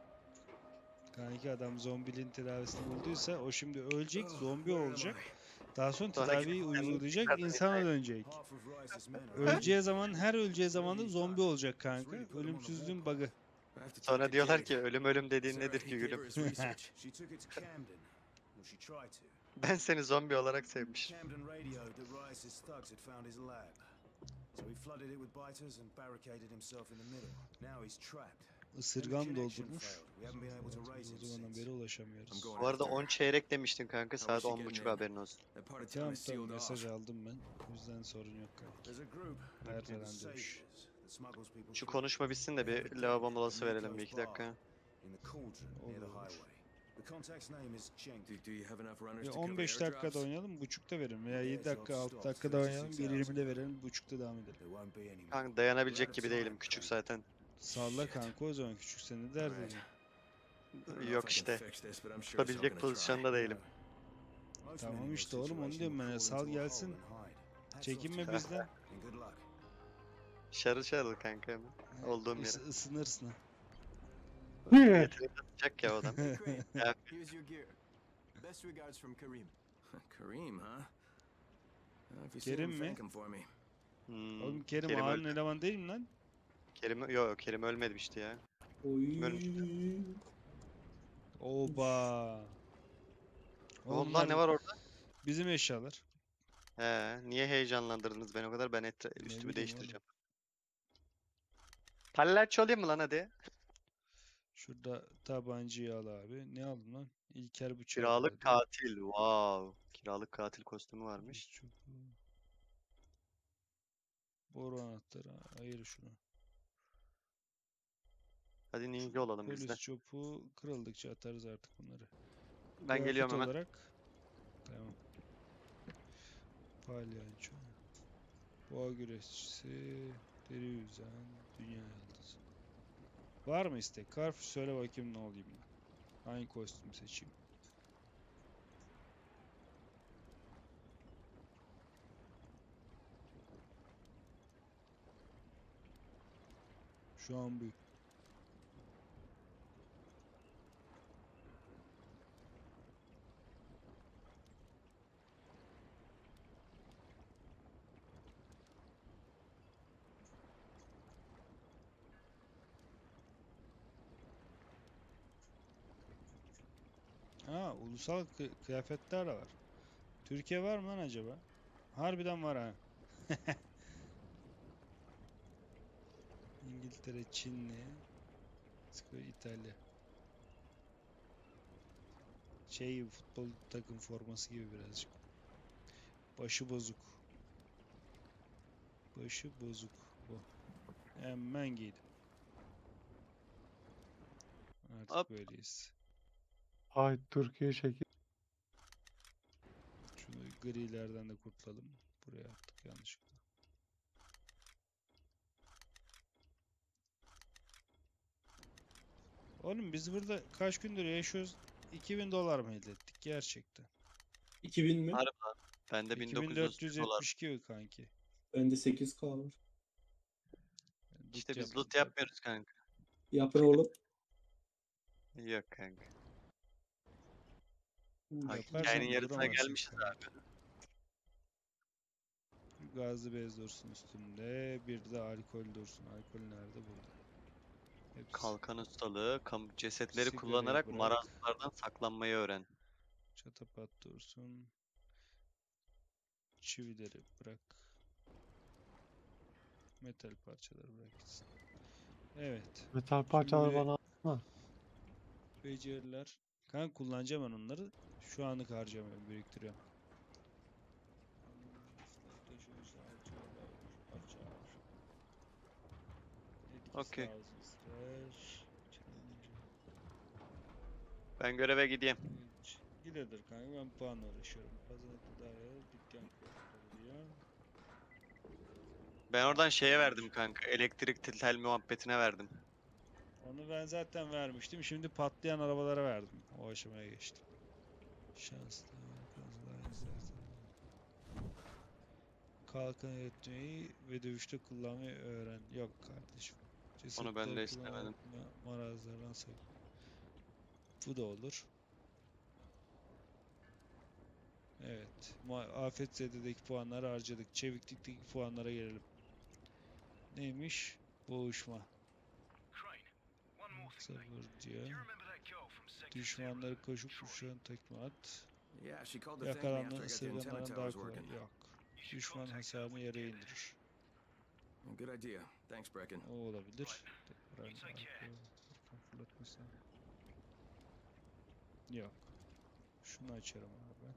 Kanki adam zombilin tedavisini bulduysa o şimdi ölecek, zombi olacak. Daha sonra Sonra tedaviyi gidip uygulayacak, kendini insana tekrar- dönecek. Half of Rice's men are Öleceği zaman, her öleceği zaman da zombi olacak kanka. Really put him on the Ölümsüzlüğün warpath. bug'ı. I have to take Sonra to diyorlar Jade. ki ölüm ölüm dediğin Sarah, nedir he ki gave gülüm? her his research. She took it to Camden. Well, she tried to. Ben seni zombi olarak sevmişim. Camden radioed that Rice's thugs had found his lab. So he flooded it with biters and barricaded himself in the middle. Now he's trapped. Isırgan doldurmuş. We haven't been able to raise O him zamandan since. beri ulaşamıyoruz. I'm Bu arada after her. on çeyrek demiştin kanka. Saat she on getting buçuk in? haberin olsun. That part of town Tamam is tamam sealed mesaj off. aldım ben. O yüzden sorun yok kanka. There's a group Her called zaman the dövüş. Saviors that smuggles people Şu through konuşma bitsin de They have bir a lavabo clinic molası at verelim bir Nico's iki dakika. Bar in the cauldron near the Olur. highway. The contact's name is Cenk. Do, do you have enough runners Ya to cover on beş dakikada airdrops? oynayalım, buçukta verelim. Veya Yeah, yedi dakika, job's altı stopped dakikada oynayalım, thirty-six bir hours yirmide ago. verelim, buçukta devam edelim. There won't be any more. Kanka dayanabilecek We're out gibi of değilim. time, Küçük Craig. zaten. Salla Shit. kanka o zaman küçükse ne derdin Alright. ya. I don't know if I Yok can işte. fix this, but I'm sure as hell Tutabilecek gonna pozisyonda try. değilim. Most Tamam men in your işte oğlum, onu situation diyorum will ben ya, crawl sal into a hole gelsin. and hide. Hats off Çekinme to you. bizden. And good luck. Şarıl şarıl kanka hemen. Olduğum yere. Is, ısınırsın. Yeteneği atacak ya o adam. Hey, Crane, Ya, here's your gear. Best regards from Kareem. Kareem, huh? Uh, if you see Kerim him, mi? thank him for me. hmm, Oğlum Kerim, Kerim ağanın öldü. eleman değil mi lan? Kerim, yok yok Kerim ölmemişti ya. Oy. Oba. Oğlum lan ne var orada? Bizim eşyalar. He, niye heyecanlandırdınız beni o kadar? Ben etra- üstümü bileyim değiştireceğim. Palyaço olayım mı lan hadi? Şurada tabancayı al abi. Ne aldın lan? İlker bıçağı. Kiralık vardı. katil. Wow. Kiralık katil kostümü varmış. Çok iyi. Boru anahtarı. Ayır şunu. Hadi ninja olalım biz de. Polis çopu kırıldıkça atarız artık bunları. Ben geliyorum Kıyafet hemen. olarak. Tamam. Palyaço. Boğa güreşçisi. Deri yüzen. Dünya yıldızı. Var mı istek? Karf söyle bakayım ne olayım ben. Hangi kostüm seçeyim? Şu an bu. Ha, ulusal kı- kıyafetler de var. Türkiye var mı lan acaba? Harbiden var ha. İngiltere, Çinli, Meksika, İtalya. Şey futbol takım forması gibi birazcık. Başı bozuk. Başı bozuk bu. Hemen giydim. Artık Hop. böyleyiz. Ay Türkiye şekil. Şunu grilerden de kurtulalım. Buraya attık yanlışlıkla. Oğlum biz burada kaç gündür yaşıyoruz? iki bin dolar mı elde ettik gerçekten? iki bin mi? Harbi lan. Bende bin dokuz yüz dolar. iki bin dört yüz yetmiş iki kanki. Bende sekiz K var. Loot İşte biz yapmadık loot ya. yapmıyoruz kanka. Yapın oğlum. Yok kanka. Yaparsan Hikayenin yarısına duramazsın gelmişiz kanka. abi. Gazlı bez dursun üstünde. Bir de alkol dursun. Alkol nerede? Burada. Hepsi. Kalkan ustalığı, kam cesetleri Sigarayı kullanarak bırak. marazlardan saklanmayı öğren. Çatapat dursun. Çivileri bırak. Metal parçaları bırak gitsin. Evet. Metal parçaları Şimdi- bana atma. Beceriler. Kan kullanacağım ben onları. Şu anlık harcamıyorum. Biriktiriyorum. Okey. Ben göreve gideyim. Gidedir kanka, ben puanla uğraşıyorum. Pazartesi dair dükkan kurulu diyor. Ben oradan şeye verdim kanka. Elektrik tel tel muhabbetine verdim. Onu ben zaten vermiştim. Şimdi patlayan arabalara verdim. O aşamaya geçtim. Şanslı. kazalar izlersen. Kalkan üretmeyi ve dövüşte kullanmayı öğren. Yok kardeşim. Onu ben de Cesetleri istemedim. kullanarak ma- Marazlardan sakın. Bu da olur. Evet. Ma- Afetzededeki puanları harcadık. Çeviklikteki puanlara gelelim. Neymiş? Boğuşma. Crane, one more thing, Sabır mate. diyor. Do you remember that girl from Sector Düşmanları Zero? koşup Shorty. kuşayan tekme at. Yeah, she called to thank me after I Yakalandığında got the antenna sığınanlardan daha towers kolay. working. Yok. You should Düşman contact her hasarını when you yarıya get there. indirir. Good idea. Thanks, Brecken. O olabilir. Right. Tekrar You take care. arka fırlatması. Yok. Şunu açarım abi.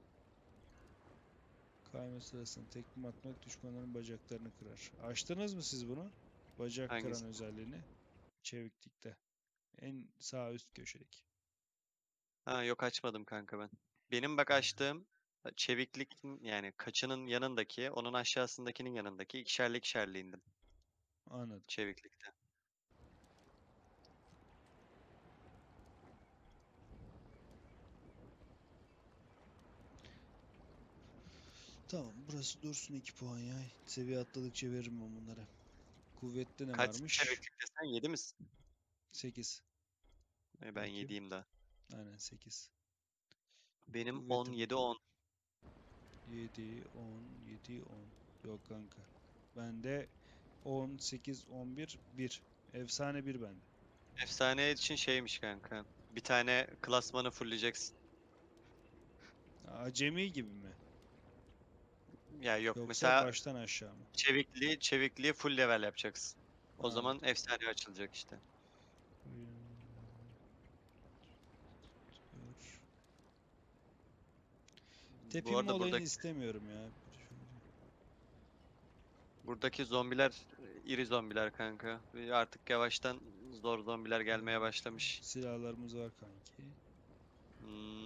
Kayma sırasında tekme atmak düşmanların bacaklarını kırar. Açtınız mı siz bunu? Bacak Hangisi? kıran özelliğini. Çeviklikte. En sağ üst köşedeki. Ha yok açmadım kanka ben. Benim bak açtığım çeviklik yani kaçının yanındaki, onun aşağısındakinin yanındaki ikişerli ikişerli indim Anladım. çeviklikte. Tamam, burası dursun iki puan ya. Seviye atladıkça veririm ben bunlara. Kuvvetli ne Kaç varmış? çeviklikte sen? yedi misin? sekiz. E, ben Bakayım. yediyim daha. Aynen sekiz. Benim Kuvvetim. on yedi on. yedi, on, yedi, on. Yok kanka. Bende on, sekiz, on bir, bir. Efsane bir bende. Efsane için şeymiş kanka. Bir tane klasmanı fullleyeceksin. Acemi gibi mi? Ya yok Yoksa mesela baştan aşağı mı? çevikliği çevikliği full level yapacaksın. O Ha. zaman efsane açılacak işte. Bu Tepinme arada olayını buradaki, istemiyorum ya. buradaki zombiler e, iri zombiler kanka. Ve artık yavaştan zor zombiler gelmeye başlamış. Silahlarımız var kanki. Hmm,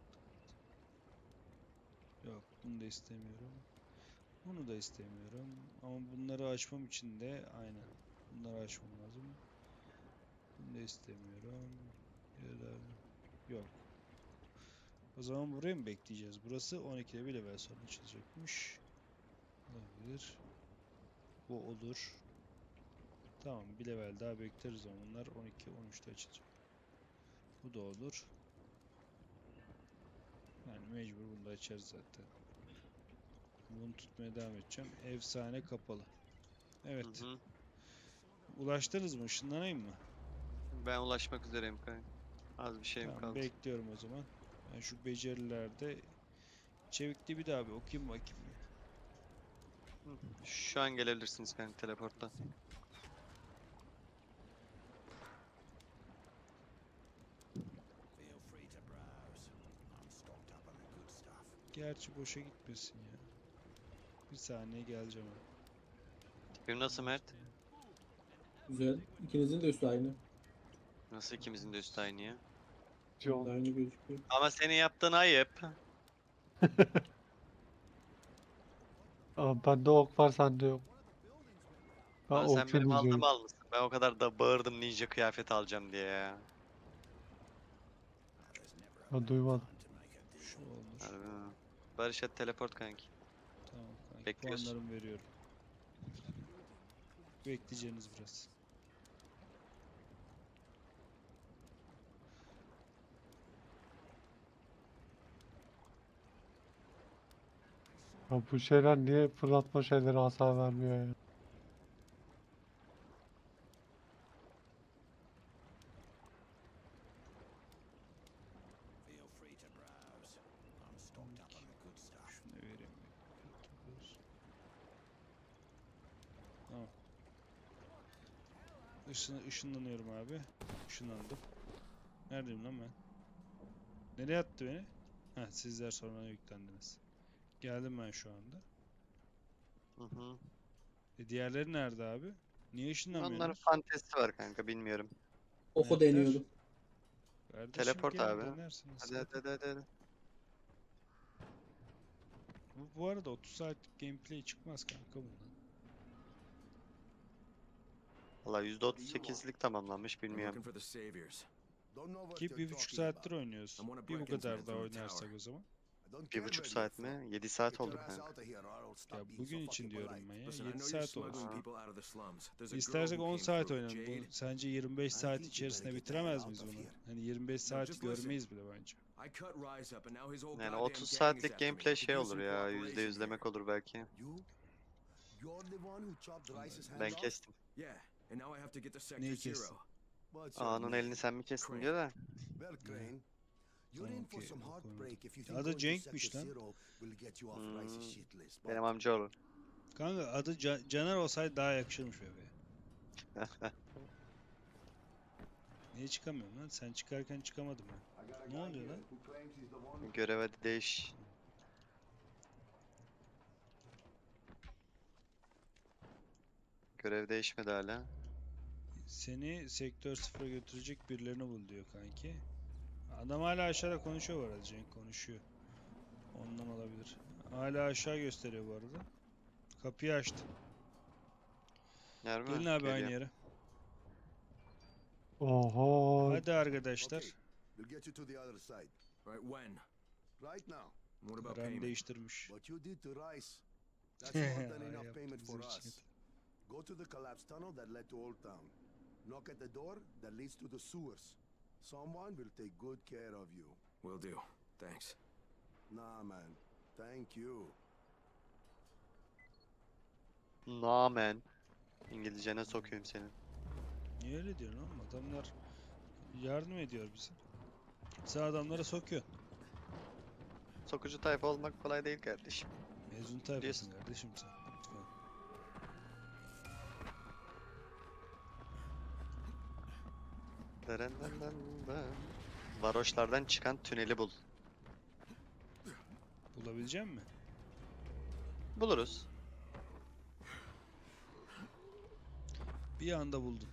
Yok, bunu da istemiyorum. Bunu da istemiyorum. Ama bunları açmam için de aynen. Bunları açmam lazım. Bunu da istemiyorum. Ya da yok. O zaman burayı mı bekleyeceğiz? Burası on ikide bir level sonra açılacakmış. Olabilir. Bu olur. Tamam, bir level daha bekleriz ama bunlar on iki on üçte açılacak. Bu da olur. Yani mecbur bunu da açarız zaten. Bunu tutmaya devam edeceğim. Efsane kapalı. Evet. hı hı. Ulaştınız mı? Işınlanayım mı? Ben ulaşmak üzereyim kanka. Az bir şeyim Tamam, kaldı. bekliyorum o zaman. Ben şu becerilerde çevikliği bir daha bir okuyayım bakayım. Hı. Şu an gelebilirsiniz kanka teleporttan. Feel free to browse. I'm stocked up on the good stuff. Gerçi boşa gitmesin ya. Bir saniye geleceğim. abi. Tipim nasıl Mert? Güzel. İkinizin de üstü aynı. Nasıl ikimizin de üstü aynı ya? John. Aynı gözüküyor. Ama senin yaptığın ayıp. Aa, bende ok var, sende yok. Ben Lan sen okçu benim diyeceğim. aldığımı almışsın. Ben o kadar da bağırdım ninja kıyafet alacağım diye ya. Ben duymadım. Şu olur. Harbi mi? Barış et teleport kanki. Tamam kanki. Bekliyoruz. Puanlarımı veriyorum. Bekleyeceğiniz biraz. Ya bu şeyler niye fırlatma şeyleri hasar vermiyor ya? Feel free to browse. I'm stocked up on the good stuff. Şunu vereyim. dokuz. Tamam. Işın, ışınlanıyorum abi. Işınlandım. Neredeyim lan ben? Nereye attı beni? Heh, sizler sonradan yüklendiniz. Geldim ben şu anda. Hı hı. E diğerleri nerede abi? Niye Onların ışınlanmıyorsunuz? fantezisi var kanka bilmiyorum. Oku Nerede? deniyordum. Kardeşim Teleport gel, abi. denersiniz. Hadi hadi hadi hadi. hadi. Bu, bu arada otuz saatlik gameplay çıkmaz kanka bundan. Valla yüzde otuz sekizlik tamamlanmış I'm bilmiyorum. looking for the saviors. Don't know what Ki you're bir buçuk talking saattir about. oynuyoruz. I'm one of Bir bu Brecken's kadar men daha from the oynarsak tower. o zaman. I don't Bir care buçuk where saat you're mi? from. Yedi saat Get oldu your ass kanka. out of here or I'll stop Ya being bugün so için fucking diyorum polite. ben ya. Listen, I yedi know you're saat oldu. smuggling Aa. people out of the slums. There's a girl İstersek who on came saat through, oynayalım. Jade. Bu, sence yirmi beş I saat think you içerisinde better get the bitiremez hell miyiz out of bunu? here. Hani yirmi beş No, saati just listen. görmeyiz bile bence. I cut Rise up and now his whole Yani goddamn otuz gang is saatlik after me. gameplay Could şey use olur some ya. cooperation yüzde yüz here. demek olur belki. You? You're the one who chopped Rice's hand Ben off? kestim. Yeah, and now I have to get to Sector Neyi Zero. kestin? What's your Ağanın name? elini sen mi kestin Crane. diyor da. Well, Crane, you're Tamam, in for okey, some o konuda. heartbreak if you think Adı going to Cenk'miş Sector lan. Zero will get you off Hmm, Rice's shit list. Benim But amcaoğlu. Kanka adı Ca- Caner olsaydı daha yakışırmış bebeğe. Niye çıkamıyorum lan? Sen çıkarken çıkamadım ben. Ne oluyor lan? Görev hadi değiş. Görev değişmedi hala. Seni sektör sıfıra götürecek birilerini bul diyor kanki. Adam hala aşağıda konuşuyor bu arada. Cenk konuşuyor. Ondan olabilir. Hala aşağı gösteriyor bu arada. Kapıyı açtı. Yer mi? Gelin abi aynı Geliyor. yere. Oho. Hadi arkadaşlar. okay, we'll get you to the other side. Right, when? Right now. What about Ren payment? değiştirmiş. What you did to Rice, that's more than Ay, enough yaptı payment for bizim için. us. Go to the collapsed tunnel that led to Old Town. Knock at the door that leads to the sewers. Someone will take good care of you. Will do. Thanks. Nah, man. Thank you. Nah man. İngilizcene sokuyum seni. Niye öyle diyorsun oğlum? Adamlar yardım ediyor bize. Sen adamlara sokuyor. Sokucu tayfa olmak kolay değil kardeşim. Mezun tayfasın kardeşim sen. Lütfen. Derendenden. Varoşlardan çıkan tüneli bul. Bulabilecek mi? Buluruz. Bir anda buldum.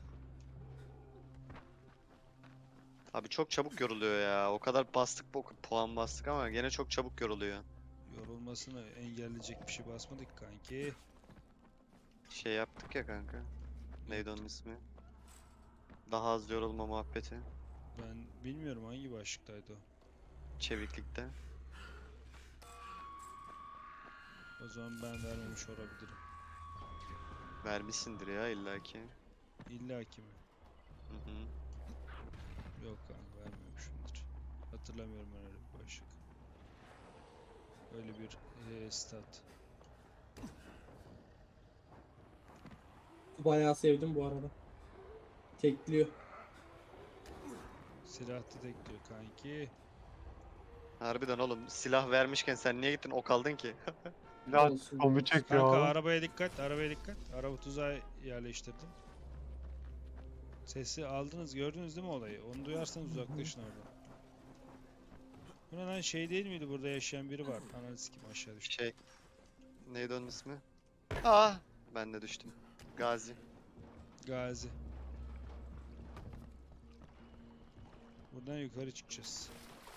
Abi çok çabuk yoruluyor ya. O kadar bastık bu puan bastık ama gene çok çabuk yoruluyor. Yorulmasını engelleyecek bir şey basmadık kanki. Şey yaptık ya kanka. Neydi onun ismi? Daha az yorulma muhabbeti. Ben bilmiyorum hangi başlıktaydı o. Çeviklikte. O zaman ben vermemiş olabilirim. Vermişsindir ya illaki. İlla ki mi? Hı hı. Yok kanka vermemişimdir. Hatırlamıyorum ben öyle bir başlık. Öyle bir e, stat. Bayağı sevdim bu arada. Tekliyor. Silahta tekliyor kanki. Harbiden oğlum silah vermişken sen niye gittin ok aldın ki? Ya Olsun. kombi çekiyor Kanka abi. arabaya dikkat, arabaya dikkat. Araba tuzağa yerleştirdim. Sesi aldınız, gördünüz değil mi olayı? Onu duyarsanız uzaklaşın oradan. Bu ne lan, şey değil miydi, burada yaşayan biri var. Ananı sikeyim, aşağı düştü. Şey. Neydi onun ismi? Aa, ben de düştüm. Gazi. Gazi. Buradan yukarı çıkacağız.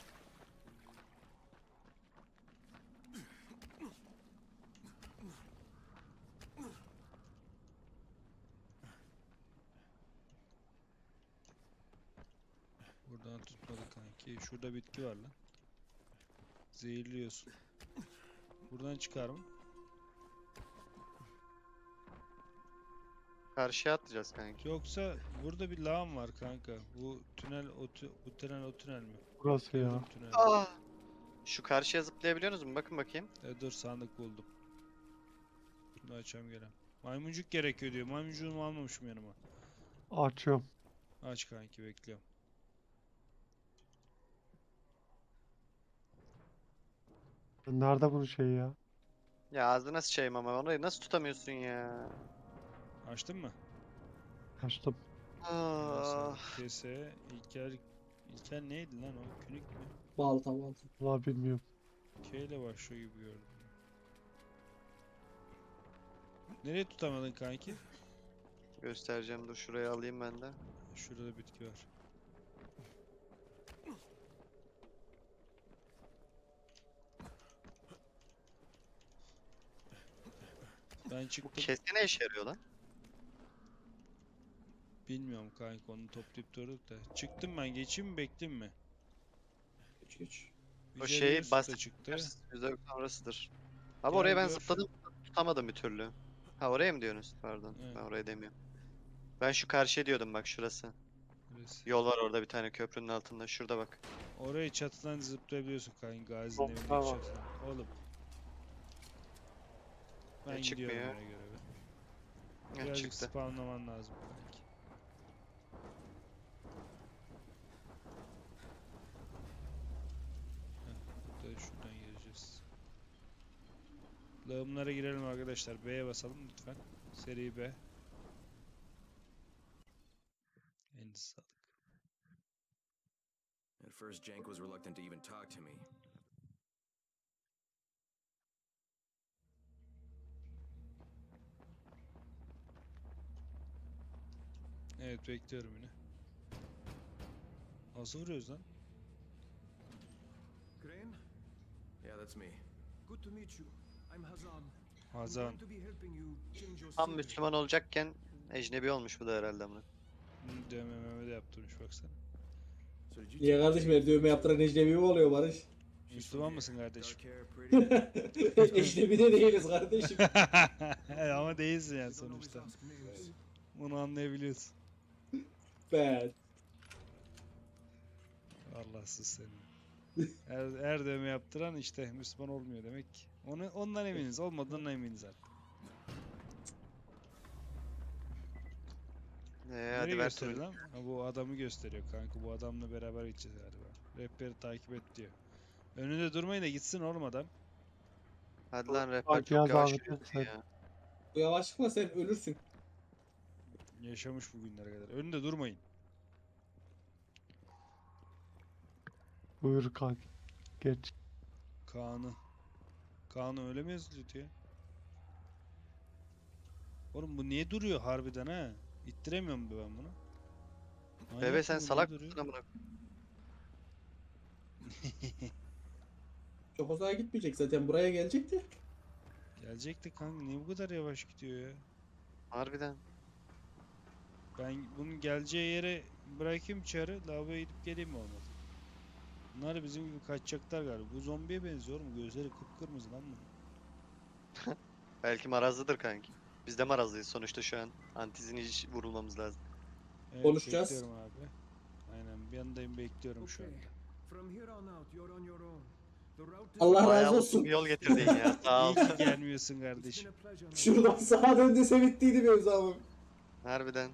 Buradan tutmadı kanki. Şurada bitki var lan. Zehirliyorsun. Buradan çıkar mı? Karşıya atlayacağız kanki. Yoksa burada bir lağım var kanka. Bu tünel o tü- bu tünel o tünel mi? Burası ya. Gördüm tüneli. Aa! Şu karşıya zıplayabiliyorsunuz mu? Bakın bakayım. E, dur, sandık buldum. Bunu açacağım gene. Maymuncuk gerekiyor diyor. Maymuncuğumu almamışım yanıma. Açıyorum. Aç kanki, bekliyorum. Nerede bunun şeyi ya? Ya ağzına sıçayım ama orayı nasıl tutamıyorsun ya? Açtın mı? Açtım. Ah. Kese, İlker... İlker neydi lan o? Künük mü? Balta balta. Valla bilmiyorum. K ile başlıyor gibi gördüm. Nereye tutamadın kanki? Göstereceğim, dur şuraya alayım ben de. Şurada bitki var. Ben Bu çıktım. kese ne işe yarıyor lan? Bilmiyorum kanka, onu toplayıp durduk da. Çıktım ben, geçeyim mi bekleyeyim mi? Geç geç. O Vicerius şeyi da bas. çıktı. yüzde doksan orasıdır. Abi Gel oraya ben gör. zıpladım, tutamadım bir türlü. Ha oraya mı diyorsunuz? Pardon. Evet. Ben oraya demiyorum. Ben şu karşıya diyordum, bak şurası. Neresi? Yol var orada bir tane köprünün altında. Şurada bak. Orayı çatıdan zıplayabiliyorsun kanka. Gazi'nin Hop, evindeki tamam. çatıdan. Oğlum. Ben Ne gidiyorum çıkmıyor? oraya göre. Ha, Birazcık çıktı. spamlaman lazım kanki. Heh, burada şuradan gireceğiz. Lağımlara girelim arkadaşlar. B'ye basalım lütfen. Seri B. En sağlık. At first, Jank was reluctant to even talk to me. Evet bekliyorum yine. Nasıl vuruyoruz lan? Crane? Yeah, that's me. Good to meet you. I'm Hazan. I'm Hazan. going to be helping you change your Tam scenery. Müslüman olacakken ecnebi olmuş bu da herhalde bunu. Hı, dövmeme de yaptırmış baksana. So did you Niye take kardeşim Jank her dövme yaptıran ecnebi mi oluyor Barış? She's from Müslüman here. mısın kardeşim? Dark hair, pretty. Ecnebi de değiliz kardeşim. Ama değilsin yani You don't always sonuçta. ask names. Bunu anlayabiliyorsun. Ben. Allahsız seni. Her, her dövme yaptıran işte Müslüman olmuyor demek ki. Onu, ondan eminiz. Olmadığından eminiz artık. Ee, Nereye hadi ver gösteriyor turu. lan? Ha, bu adamı gösteriyor kanka. Bu adamla beraber gideceğiz galiba. Rehberi takip et diyor. Önünde durmayın da gitsin oğlum adam. Hadi lan rehber Bak çok yaz yavaş abi, yürüyorsun sen- ya. Bu yavaşlıkla sen ölürsün. Yaşamış bugünlere kadar. Önünde durmayın. Buyur kanki. Geç. Kaan'ı. Kaan'ı öyle mi yazılıyor diye? Oğlum bu niye duruyor harbiden ha? İttiremiyor mu ben bunu? Manyak Bebe mı sen bu, niye salak duruyor? mısın amına? Çok uzağa gitmeyecek zaten buraya gelecekti. Gelecekti kanka. Niye bu kadar yavaş gidiyor ya? Harbiden. Ben bunun geleceği yere bırakayım çarı. Lavaboya gidip geleyim mi olmadı? Bunlar bizim gibi kaçacaklar galiba. Bu zombiye benziyor oğlum. Gözleri kıpkırmızı lan bunun. Belki marazlıdır kanki. Biz de marazlıyız sonuçta şu an. Antizin hiç vurulmamız lazım. Evet, Konuşacağız. bekliyorum abi. Aynen bir yanındayım bekliyorum şu Okay. anda. From here on out, you're on your own. The route is Allah Bayağı razı uzun olsun. bir yol getirdin ya. Sağ ol. İyi ki gelmiyorsun It's been kardeşim. a pleasure. my Şuradan sağa döndü sevittiydi mevzamı. Harbiden.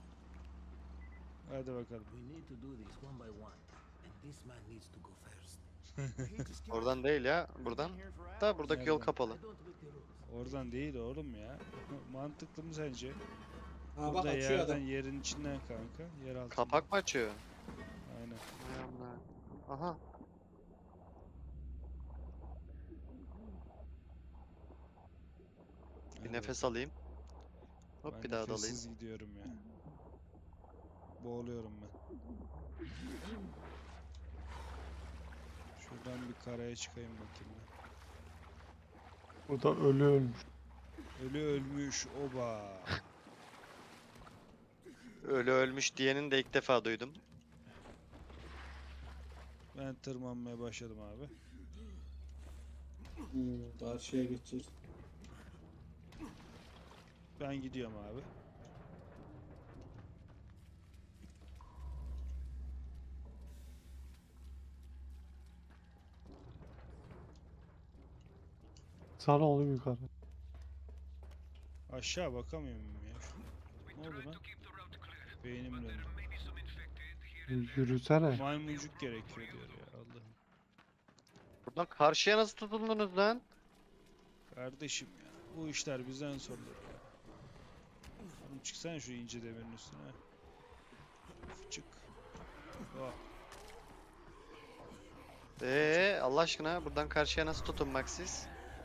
Hadi bakalım. We need to do this one by one, and this man needs to go first. Oradan değil ya. Buradan. Da buradaki yol Nereden? kapalı. I don't break the rules. Oradan değil oğlum ya. Mantıklı mı sence? Ha bak Burada açıyor yerden adam. yerin içinden kanka. Yer altından. Kapak mı açıyor? Aynen. Hay Allah. Aha. Bir Hadi nefes bakalım. alayım. Hop Ben bir daha dalayım. nefessiz gidiyorum ya. Boğuluyorum ben. Şuradan bir karaya çıkayım bakayım ben. Bu da ölü ölmüş. Ölü ölmüş oba. Ölü ölmüş diyenin de ilk defa duydum. Ben tırmanmaya başladım abi. Hmm, karşıya geçeceğiz. Ben gidiyorum abi. Sana oğlum yukarı. Aşağı bakamıyor muyum ya? Ne oldu lan? Beynim döndü. Yürüsene. Maymuncuk gerekiyor diyor ya Allah'ım. Buradan karşıya nasıl tutundunuz lan? Kardeşim ya. Bu işler bizden sorulur ya. Oğlum çıksana şu ince demirin üstüne. Çık. Oh. Eee Allah aşkına buradan karşıya nasıl tutunmak siz?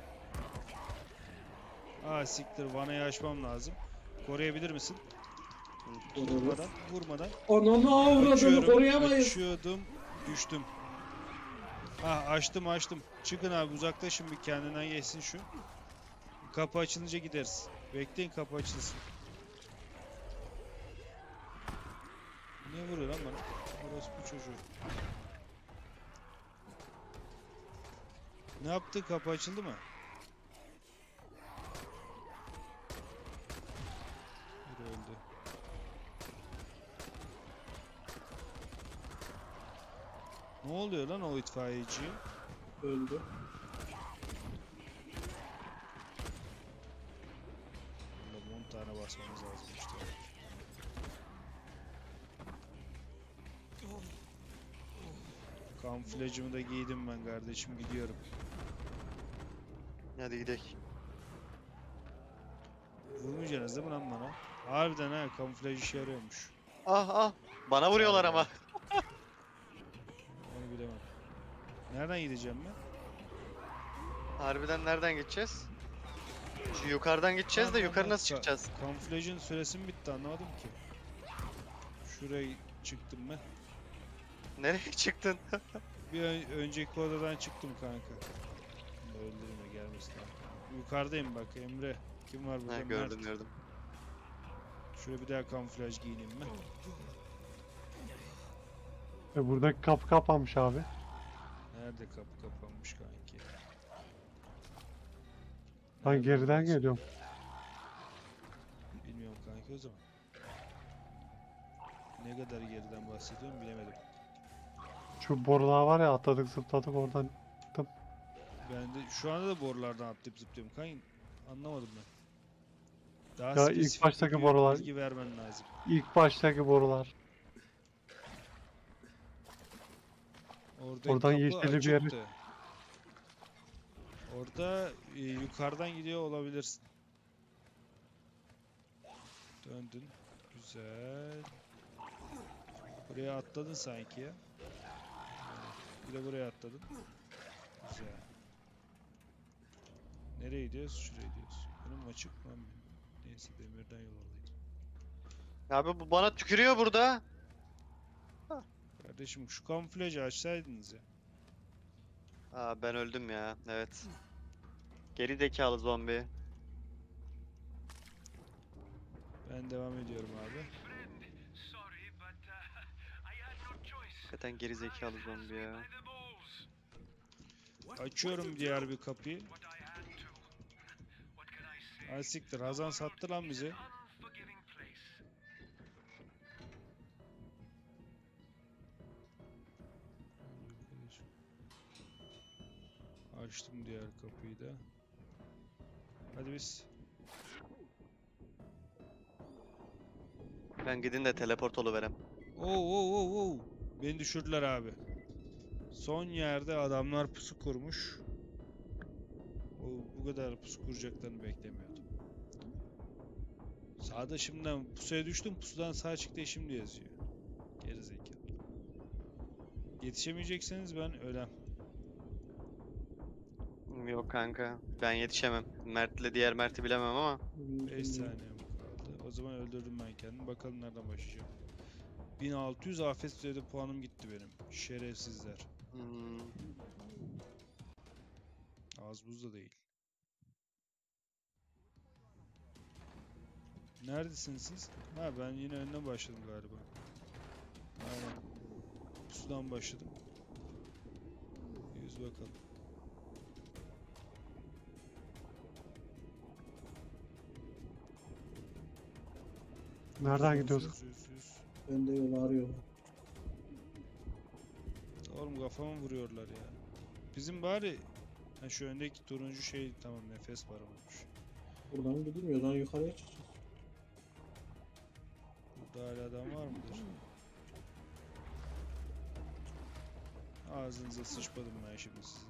Aa siktir vanayı açmam lazım. Koruyabilir misin? Koruruz. Vurmadan, vurmadan. Ananı avradını Açıyorum, koruyamayız. açıyordum, düştüm. Ah açtım açtım. Çıkın abi uzaklaşın bir kendinden geçsin şu. Kapı açılınca gideriz. Bekleyin kapı açılsın. Niye vuruyor lan bana? Orospu çocuğu. Ne yaptı? Kapı açıldı mı? Biri öldü. Ne oluyor lan o itfaiyeciye? Öldü. Bunda on tane basmamız lazım işte. Kamuflajımı da giydim ben kardeşim, gidiyorum. Hadi gidelim. Vurmayacaksınız değil mi lan bana? Harbiden ha, kamuflaj işe yarıyormuş. Ah ah. Bana vuruyorlar ama. Onu bilemem. Nereden gideceğim ben? Harbiden nereden gideceğiz? Şu yukarıdan gideceğiz de Lan, lan, yukarı lan, nasıl ka- çıkacağız? Kamuflajın süresi mi bitti, anlamadım ki. Şuraya çıktım ben. Nereye çıktın? Bir ön- önceki odadan çıktım kanka. Bunu da öldüreyim de gelmesin. Yukarıdayım bak Emre. Kim var burada? Ha, Mert. gördüm gördüm. Şöyle bir daha kamuflaj giyineyim ben. E buradaki kapı kapanmış abi. Nerede kapı kapanmış kanki? Ben Nerede geriden burası? geliyorum. Bilmiyorum kanki o zaman. Ne kadar geriden bahsediyorum bilemedim. Şu borular var ya, atladık zıpladık oradan. Ben de şu anda da borulardan atlayıp zıplıyorum kanki. Anlamadım ben. Daha Ya ilk spesifik baştaki bir borular- bilgi vermen lazım. İlk baştaki borular. Oradaki Oradan kapı yeşilli bir yere- açıktı. Orada e, yukarıdan gidiyor olabilirsin. Döndün. Güzel. Buraya atladın sanki ya. Bir de buraya atladın. Güzel. Nereye gidiyoruz? Şuraya gidiyoruz. Benim açık mı lan benim? Neyse, demirden yol alayım. Abi bu bana tükürüyor burada. Kardeşim şu kamuflajı açsaydınız ya. Aa ben öldüm ya. Evet. Geri zekalı zombi. Ben devam ediyorum abi. Sorry, but uh, I had no choice. Hakikaten geri zekalı zombi ya. By the balls. Açıyorum diğer bir kapıyı. What I had to. What can I say? Ha siktir, Hazan sattı lan bizi. Unforgiving place. Açtım diğer kapıyı da. Hadi biz. Ben gidin de teleport oluverem. Oo oo oo oo. Beni düşürdüler abi. Son yerde adamlar pusu kurmuş. O, bu kadar pusu kuracaklarını beklemiyordum. Sağda şimdiden pusuya düştüm. Pusudan sağ çıktı şimdi yazıyor. Gerizekalı. Yetişemeyecekseniz ben ölem. Yok kanka. Ben yetişemem. Mert'le diğer Mert'i bilemem ama. beş saniyem kaldı. O zaman öldürdüm ben kendimi. Bakalım nereden başlayacağım. bin altı yüz afet sürede puanım gitti benim. Şerefsizler. Hmm. Az buz da değil. Neredesiniz siz? Ha, ben yine önden başladım galiba. Aynen. Pusudan başladım. Yüz bakalım. Nereden Yüz, gidiyorsun? yüz, yüz, yüz. Ben de yolu arıyorum. Oğlum kafama vuruyorlar ya. Bizim bari ha, şu öndeki turuncu şey tamam, nefes baramamış. Buradan gidilmiyor. Lan yukarıya çıkacağız. Burada hala adam var mıdır? Ağzınıza sıçmadım ben şimdi sizin.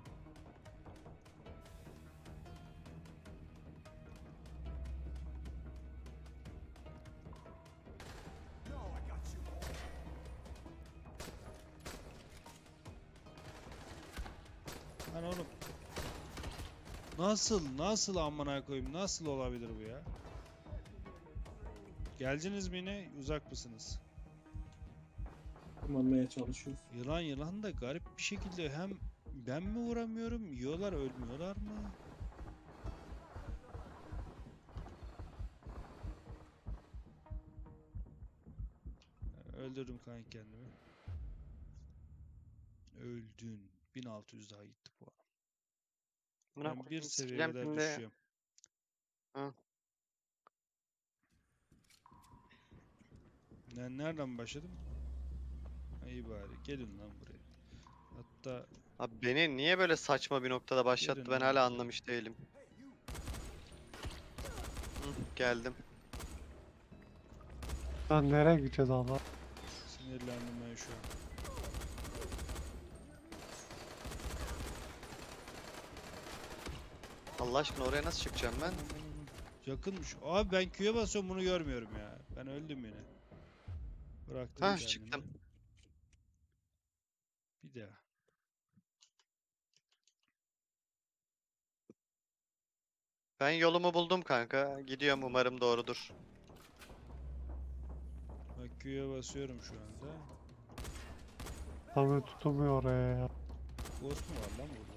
Lan oğlum. Nasıl, nasıl amına koyayım, nasıl olabilir bu ya? Geldiniz mi yine, uzak mısınız? Tırmanmaya çalışıyoruz. Yılan yılan da garip bir şekilde hem ben mi vuramıyorum, yiyorlar, ölmüyorlar mı? Öldürdüm kanka kendimi. Öldün. bin altı yüz daha gitti bu arada. Buna Ben bir koyayım, seviye sikeceğim kadar şimdi. düşüyorum. Ha. Ne- Nereden başladım? Ha, iyi bari. Gelin lan buraya. Hatta Abi beni niye böyle saçma bir noktada başlattı Verin ben abi. hala anlamış değilim. Hı, geldim. Lan nereye gideceğiz Allah? sinirlendim ben şu an. Allah aşkına oraya nasıl çıkacağım ben? Yakınmış. Abi ben Q'ya basıyorum bunu görmüyorum ya. Ben öldüm yine. Bıraktım Ha kendimi. çıktım. Bir daha. Ben yolumu buldum kanka. Gidiyorum umarım doğrudur. Bak Q'ya basıyorum şu anda. Tabii tutulmuyor oraya ya. Ghost mu var lan burada?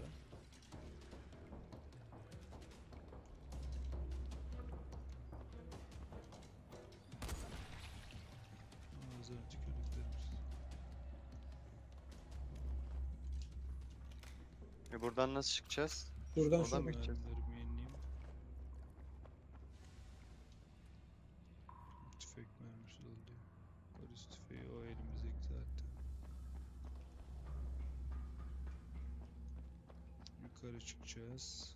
Ağzına tükürdüklerimiz. E buradan nasıl çıkacağız? Şuradan Oradan mı şuradan. gideceğiz? Mermilerimi yenileyim. Tüfek mermisi oldu. Polis tüfeği o elimizdeki zaten. Yukarı çıkacağız.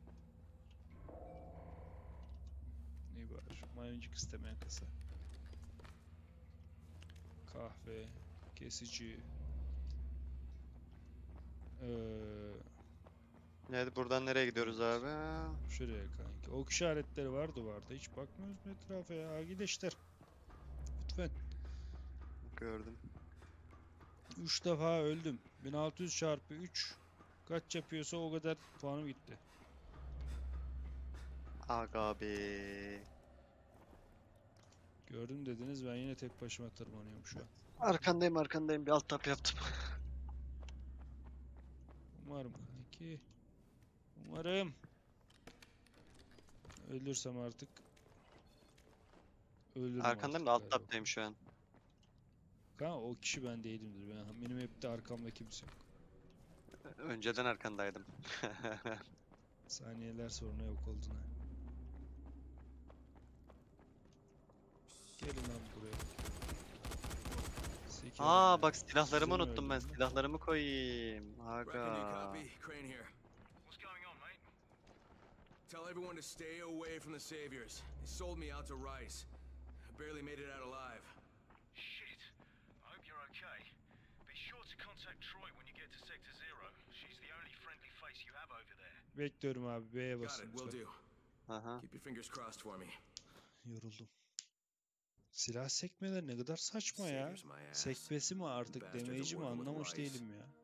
Ne var? Mayoncuk istemeyen kasa. Kahve, kesici. Ee, Ne buradan nereye gidiyoruz abi? şuraya kanki. Ok işaretleri var duvarda. Hiç bakmıyoruz mu etrafa ya? Ha, gideşler. Lütfen. Gördüm. üç defa öldüm. bin altı yüz çarpı üç kaç yapıyorsa o kadar puanım gitti. Aga abi. Gördüm dediniz ben yine tek başıma tırmanıyorum şu an. Arkandayım arkandayım bir alt tap yaptım. Umarım kanki. Umarım. Ölürsem artık. Ölürüm Arkandayım artık da alt galiba. taptayım şu an. Kanka o kişi ben değilimdir. Ben, benim hep de arkamda kimse yok. Önceden arkandaydım. Saniyeler sonra yok oldun ha. Gelin lan buraya. Sikerim Aa ya. bak silahlarımı Size mi unuttum ben. öldüm lan? Silahlarımı koyayım. Reckon you Aga. copy? Crane here. What's going on, mate? Tell everyone to stay away from the Saviors. They sold me out to Rice. I barely made it out alive. Shit. I hope you're okay. Be sure to contact Troy when you get to Sector Zero. She's the only friendly face you have over there. Bekliyorum abi. B'ye Got basın it, will lütfen. do. Aha. Keep your fingers crossed for me. Yoruldum. Silah sekmeleri ne kadar saçma ya. Saviors my ass. Sekmesi mi artık Bastards are demeyici mi working with anlamış Rice. değilim ya.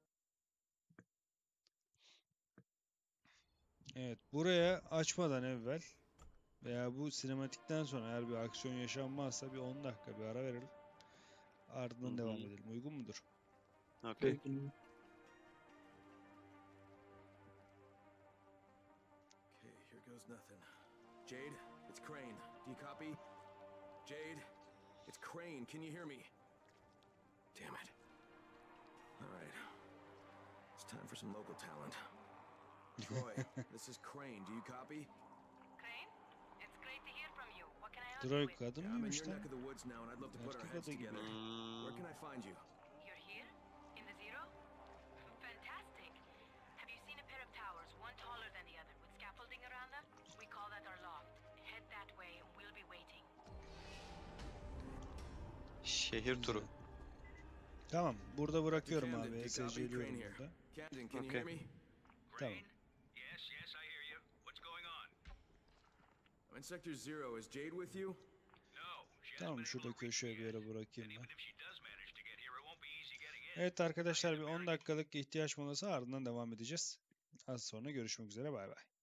Evet buraya açmadan evvel veya bu sinematikten sonra eğer bir aksiyon yaşanmazsa bir on dakika bir ara verelim. Ardından Hı hı. devam edelim. Uygun mudur? Okey. Okay, here goes nothing. Jade, it's Crane. Do you copy? Jade, it's Crane. Can you hear me? Damn it. All right. It's time for some local talent. Troy, this is Crane. Do you copy? Crane? It's great to hear from you. What can I help you Droy with? kadın Yeah, I'm in mıymış your lan? neck of the woods now, and I'd love to put our Erkek heads adı gibi. together. Where Hmm. can I find you? You're here? In the Zero? Fantastic. Have you seen a pair of towers, one taller than the other, with scaffolding around them? We call that our loft. Head that way and we'll be waiting. Şehir turu. Tamam. Burada bırakıyorum Camden, abi. do you copy? S C'liyorum Crane here. burada. Camden, can you Okay. hear me? Tamam. Yes, yes, I hear you. What's going on? I'm in Sector Zero. Is Jade with you? No, she hasn't Tamam been şurada able to reach köşeye me bir yet. yere And bırakayım ben. even if she does manage to get here, it won't be easy getting in. Evet arkadaşlar bir on dakikalık ihtiyaç molası ardından devam edeceğiz. Az sonra görüşmek üzere bay bay.